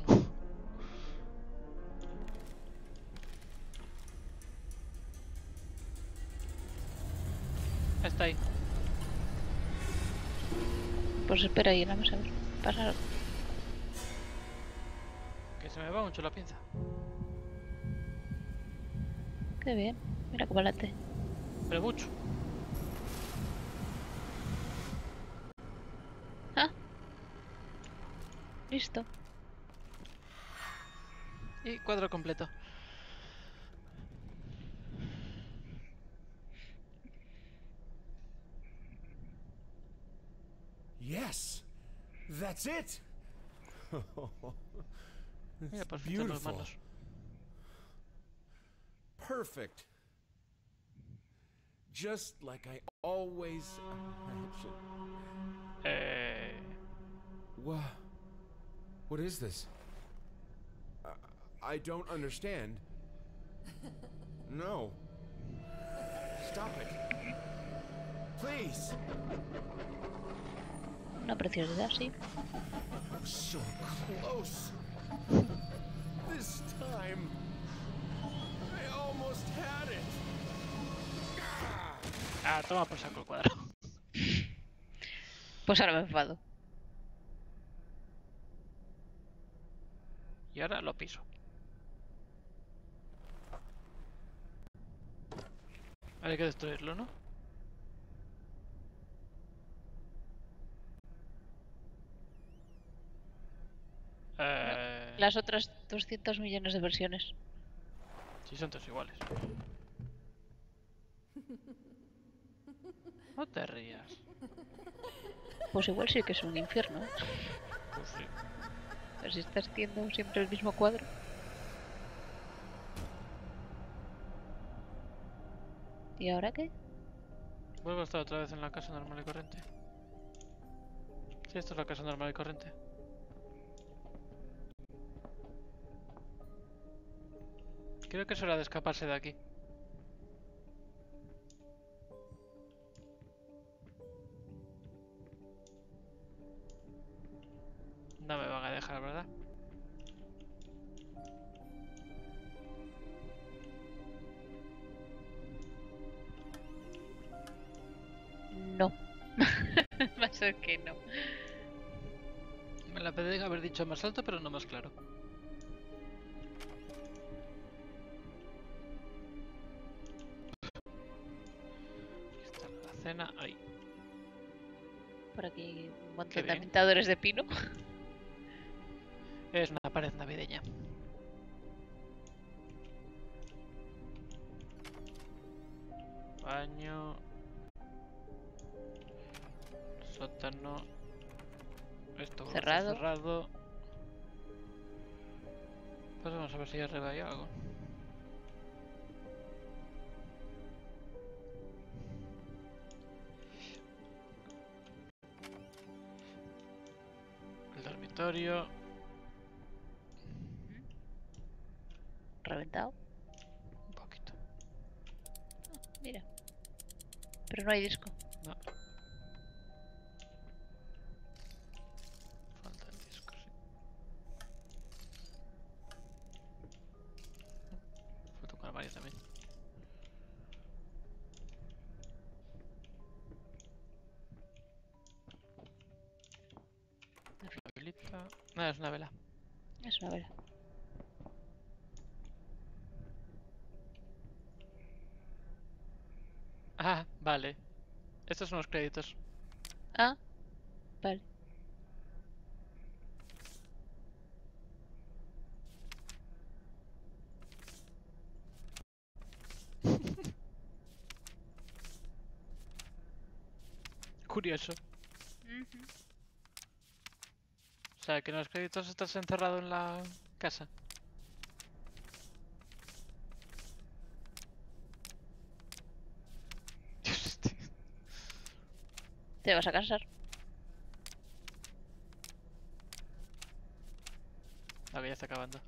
Speaker 2: Está ahí.
Speaker 1: pues espera ahí, vamos a ver. Pasa algo.
Speaker 2: Que se me va mucho la pinza.
Speaker 1: Qué bien. Mira cómo late.
Speaker 2: Pero mucho.
Speaker 1: Ah. Listo.
Speaker 2: Y cuadro completo.
Speaker 3: Yes, that's it.
Speaker 2: Mira,
Speaker 3: It's
Speaker 2: por fin tenemos
Speaker 3: beautiful.
Speaker 2: manos.
Speaker 3: Perfect. Just like I always imagined. What is this? I don't understand. No. Stop it. Please.
Speaker 1: Una preciosidad, sí.
Speaker 3: So close. This time. I almost had it.
Speaker 2: Ah, toma por saco el cuadro.
Speaker 1: Pues ahora me enfado.
Speaker 2: Y ahora lo piso. Hay que destruirlo, ¿no?
Speaker 1: Las otras 200 millones de versiones.
Speaker 2: Sí, son todos iguales. No te rías.
Speaker 1: Pues igual sí que es un infierno, ¿eh?
Speaker 2: Pues sí.
Speaker 1: Pero si estás haciendo siempre el mismo cuadro. ¿Y ahora qué?
Speaker 2: Vuelvo a estar otra vez en la casa normal y corriente. Sí, esto es la casa normal y corriente. Creo que es hora de escaparse de aquí. No me van a dejar, ¿verdad?
Speaker 1: No. Va a ser que no.
Speaker 2: Me la pedí haber dicho más alto, pero no más claro. Aquí está la cena, ahí.
Speaker 1: Por aquí un montón
Speaker 2: Qué
Speaker 1: de
Speaker 2: bien.
Speaker 1: ambientadores de pino.
Speaker 2: Es una pared navideña. Baño. Sótano. Esto va a estar
Speaker 1: Cerrado.
Speaker 2: cerrado. Pues vamos a ver si arriba hay algo. El dormitorio.
Speaker 1: Reventado.
Speaker 2: Un poquito.
Speaker 1: Mira. Pero no hay disco.
Speaker 2: No. Falta el disco, sí. Falta un armario también. Una velita. No, es una vela.
Speaker 1: Es una vela.
Speaker 2: Ah, vale. Estos son los créditos.
Speaker 1: Ah, vale.
Speaker 2: Curioso. O sea, que en los créditos estás encerrado en la casa. Dios, tío.
Speaker 1: Te vas a cansar.
Speaker 2: está acabando.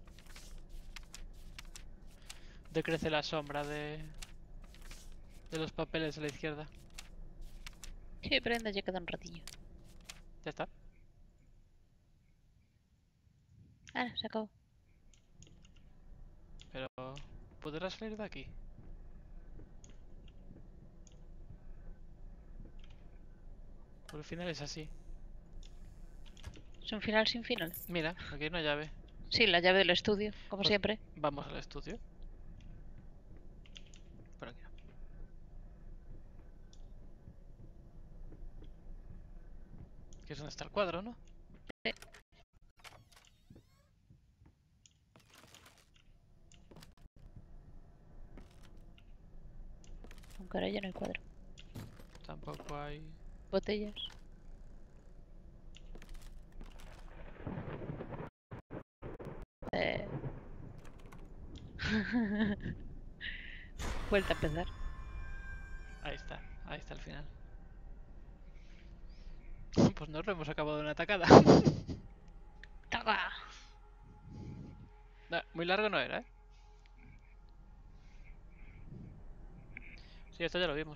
Speaker 2: Decrece la sombra de los papeles a la izquierda.
Speaker 1: Sí, pero anda, ya queda un ratillo.
Speaker 2: Ya está.
Speaker 1: Ah, se acabó.
Speaker 2: Pero... ¿podrás salir de aquí? Por el final es así.
Speaker 1: Es un final sin final.
Speaker 2: Mira, aquí hay una llave.
Speaker 1: Sí, la llave del estudio, como
Speaker 2: Pues
Speaker 1: siempre.
Speaker 2: Vamos al estudio. Por aquí no. Que es donde está el cuadro, ¿no?
Speaker 1: Aunque ahora ya no hay cuadro.
Speaker 2: Tampoco hay...
Speaker 1: Botellas. Vuelta a empezar.
Speaker 2: Ahí está el final. Pues no lo hemos acabado de una atacada.
Speaker 1: ¡Toca!
Speaker 2: Muy largo no era, ¿eh? Sí, esto ya lo vimos.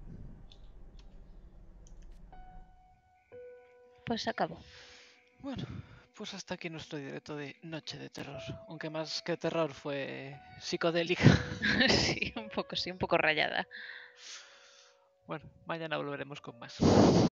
Speaker 1: Pues se acabó.
Speaker 2: Bueno, pues hasta aquí nuestro directo de Noche de Terror. Aunque más que terror fue psicodélica.
Speaker 1: Sí, un poco rayada.
Speaker 2: Bueno, mañana volveremos con más.